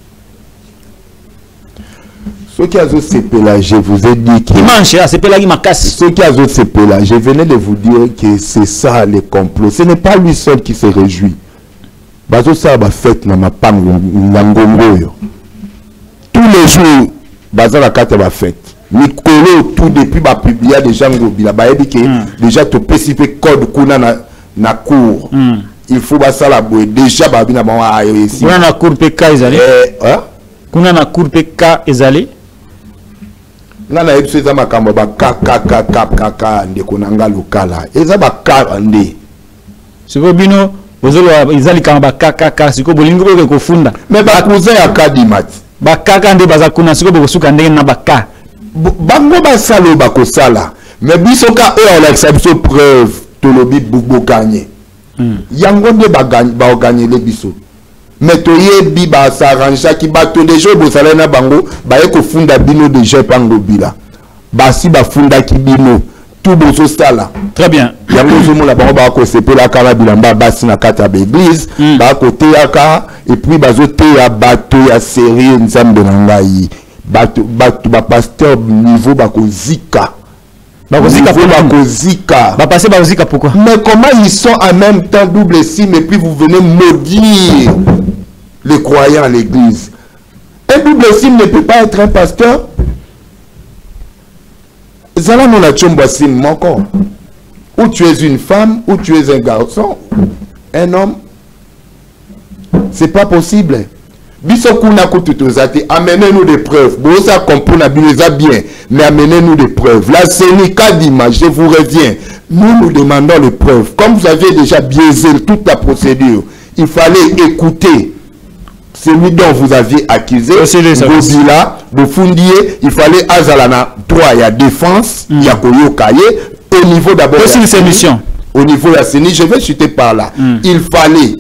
Ceux qui ont C là, je vous ai dit que... Ceux qui ont C là, je venais de vous dire que c'est ça le complot. Ce n'est pas lui seul qui se réjouit. Bazo ça va fête na mapango ngongoyo. Tous les jours, bazo la carte va fête. Mikolo tout depuis ba publier déjà ngobila ba yebi que déjà to spécifique code kuna na na cour. Il faut ba ça la boue déjà ba bina ba ayo ici. Kuna na cour P K ezali. Eh, hein? Kuna na cour P K ezali. Nana ebseza makambo ba kaka kaka ndeko nanga lokala eza ba kaka nde siko bino bozolo izali kama ba kaka siko bolingo ko kofunda mais ba cousin ya kadimat ba kaka nde baza kuna siko bosuka ndenge na baka bango ba salo ba ko sala mais biso ka e la exception preuve tolobi bubo gagner yango nde ba gagner ba gagner le biso mais toye bi ba s'arranger ki ba to déjà bo sala na bango ba e ko funda bino déjà pango bila ba si ba funda ki bino tout bozo sala. Très bien. Yango zomo la bango ba ko sepela kala bilamba basi na kata ba église, ba côté yaka et puis bazo te ya bato ya sérieux nzambe na ngai. Bato bato ba pasteur niveau ba ko zika. Ba ko zika ba ko zika. Ba passer ba ko zika pourquoi? Mais comment ils sont en même temps double signe et puis vous venez maudire les croyants à l'église? Un double signe ne peut pas être un pasteur. Zala non la chomba signe mon corps. Ou tu es une femme, ou tu es un garçon, un homme. C'est pas possible. Bisokuna kututozate, amenez-nous des preuves. Bon, ça comprend bien, mais amenez-nous des preuves. La Séni Kadima, je vous reviens. Nous nous demandons les preuves. Comme vous avez déjà biaisé toute la procédure, il fallait écouter celui dont vous aviez accusé, Gobila, Bofundier, il fallait Azalana droit, il y a défense, il y a Koyo Kaye. Au niveau d'abord, au niveau de la Séni, je vais chuter par là. Mm. Il fallait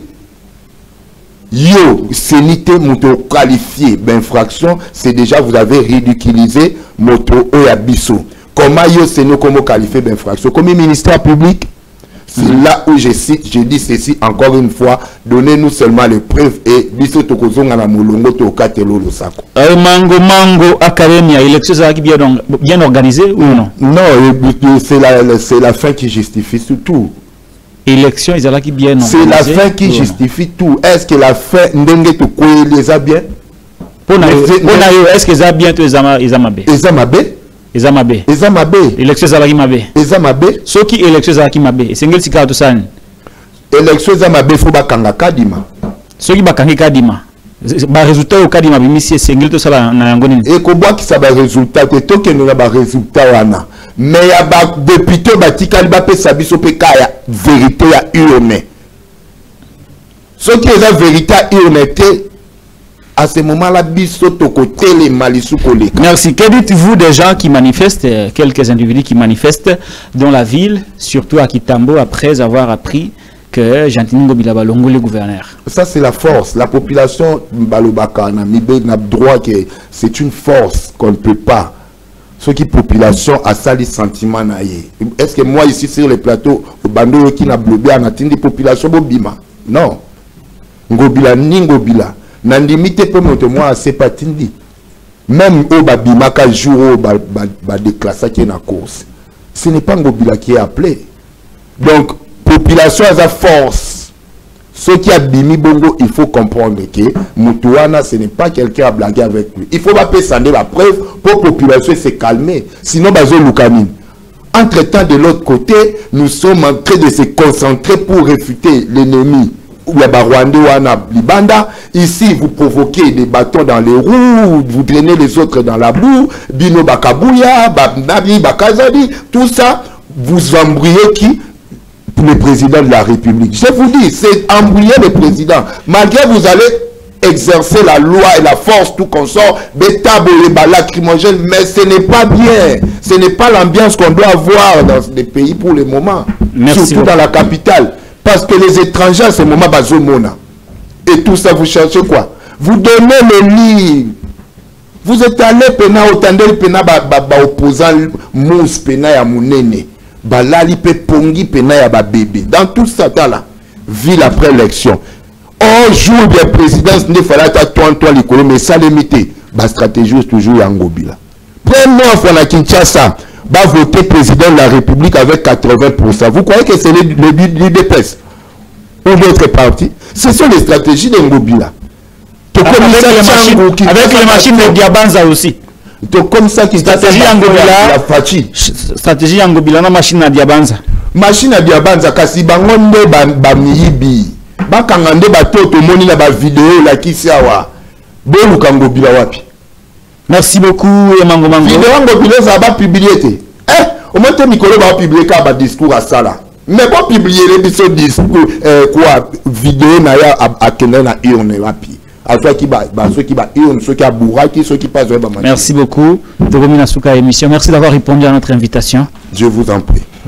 yo sénité moto qualifié d'infraction, c'est déjà vous avez ridiculisé moto Oyabiso. Comment yo séno comment qualifié d'infraction? Comme ministère public, c'est mm. là où je cite, je dis ceci encore une fois, donnez-nous seulement les preuves et biso tokozonga na molongo to katelo lo sako. Euh, mango mango academia élection ça qui bien bien organisé ou non? Non, c'est la c'est la fin qui justifie tout. Élection ils là qui bien organisé. C'est la fin qui justifie tout. Est-ce que la fin ndenge to ko les a bien? Pour na est-ce que ça bien to ezama ezamabe? Ezamabe? Ezamabe. Ezamabe. Élection ça qui mabe. Ezamabe. Ce qui élection ça qui mabe. C'est ngel sika to san. Élection ezamabe faut ba kanga kadima. Ce qui ba kanga kadima. Ba résultat au kadima bimisi c'est ngel to sala na yango nini. Et ko bwa ki sa ba résultat te to ke na ba résultat wana. Mais ya ba député ba tikali ba pesa biso pe kaya vérité ya urne. Ce qui est la vérité urne à ce moment-là, merci. Que dites-vous des gens qui manifestent, quelques individus qui manifestent dans la ville, surtout à Kitambo, après avoir appris que Jean-Tingo Bilaba Longo le gouverneur? Ça, c'est la force. La population Balobaka n'a droit que c'est une force qu'on ne peut pas. Ce qui population a sali sentiment naïe. Est-ce que moi ici sur le plateau, au bando qui n'a blobé en atteint des populations bobima? Non. Ngobila ni Ngobila. Nandimite peut monter moi à Sepatindi. Même au Babimaka jour au ba déclassé qui est en course. Ce n'est pas Ngobila qui est appelé. Donc, population a sa force. Ce qui a bimi bongo, il faut comprendre que Moutouana, ce n'est pas quelqu'un à blaguer avec lui. Il faut pas passer la preuve pour la population se calmer. Sinon, bazo Lukamine. Entre-temps, de l'autre côté, nous sommes en train de se concentrer pour réfuter l'ennemi. Ici, vous provoquez des bâtons dans les roues, vous drainez les autres dans la boue, Bino Bakabouya, Nabi Bakazadi, tout ça, vous embrouillez qui? Le président de la République. Je vous dis, c'est embrouiller le président. Malgré vous allez exercer la loi et la force, tout consort, bétabo, les balles lacrymogènes, mais ce n'est pas bien. Ce n'est pas l'ambiance qu'on doit avoir dans des pays pour le moment. Merci surtout beaucoup. Dans la capitale. Parce que les étrangers, à ce moment, bazomona. Et tout ça, vous cherchez quoi? Vous donnez le livre. Vous êtes allé pena otandel pena ba ba opposant mousse pena ya munene. Balali pe pongi pena ya ba bébé. Dans tout ça là, ville après élection. Un jour de présidence ne fallait pas toi toi l'école mais ça limité. Ba stratégie toujours Yangobila. Première fois na Kinshasa, va voter président de la République avec quatre-vingts pour cent. Vous croyez que c'est le but l'U D P S ou d'autres partis? Ce sont les stratégies de Ngobila. Avec les machines, avec les machines de Diabanza aussi. Comme ça qui stratégie Ngobila, la Fachi. Stratégie Ngobila na machine à Diabanza. Machine à Diabanza kasi bangonde ba ba miyibi. Ba kangande ba toto moni na ba vidéo la kisiawa. Bolu Ngobila wapi? Merci beaucoup Mango Mango. Vidéo Ngobila ça va publier. Eh, au moins te Nicolas va publier ka discours à ça là. Mais pas publier les discours euh, quoi vidéo na ya à kena na urne wapi. À ceux qui ba ceux qui ba urne ceux qui a bourraki ceux qui passent ba. Merci beaucoup. De Romina Souka émission. Merci d'avoir répondu à notre invitation. Je vous en prie.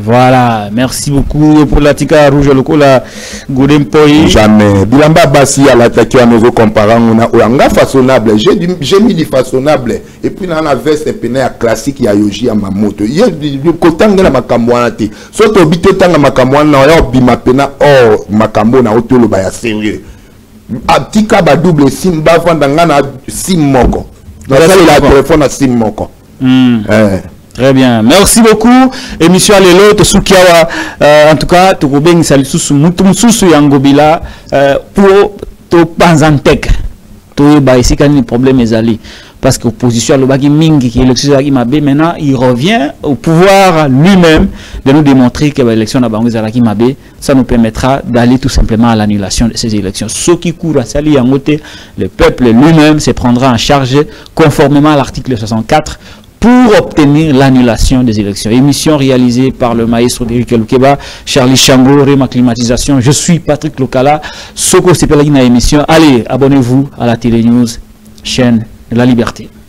Voilà, merci beaucoup pour la tika rouge le la Golden Poi. Jamais. Bilamba Bassi à l'attaquer à nos comparants, on a un façonnable. J'ai mis du façonnable. Et puis dans la veste et puis classique, il y a Yoji à ma moto. Il y a du côté de la Makamouanati. Soit au bito tanga Makamouana, il y a Bimapena, oh, Makamona, autour baya sérieux. A tika ba double sim, bavandangana sim moko. Dans la téléphone à sim moko. Très bien, merci beaucoup. Émission Alelo, Tosukiawa, euh, en tout cas, Tokobeng Salisusu, Mutumsusu Yangobila, euh, pour Topanzantek. Toba ici, quand le problème est allé. Parce que l'opposition, le Bagi Mingi, qui est l'élection de Mabé, maintenant, il revient au pouvoir lui-même de nous démontrer que l'élection de Bangui Mabé, ça nous permettra d'aller tout simplement à l'annulation de ces élections. Ceux qui courent à Sali Yangote, le peuple lui-même se prendra en charge conformément à l'article soixante-quatre pour obtenir l'annulation des élections. Émission réalisée par le maestro d'Éric Lukeba, Charlie Chango, Réma Climatisation. Je suis Patrick Lokala. Soko Sepelagina émission. Allez, abonnez-vous à la Télé News, chaîne de la liberté.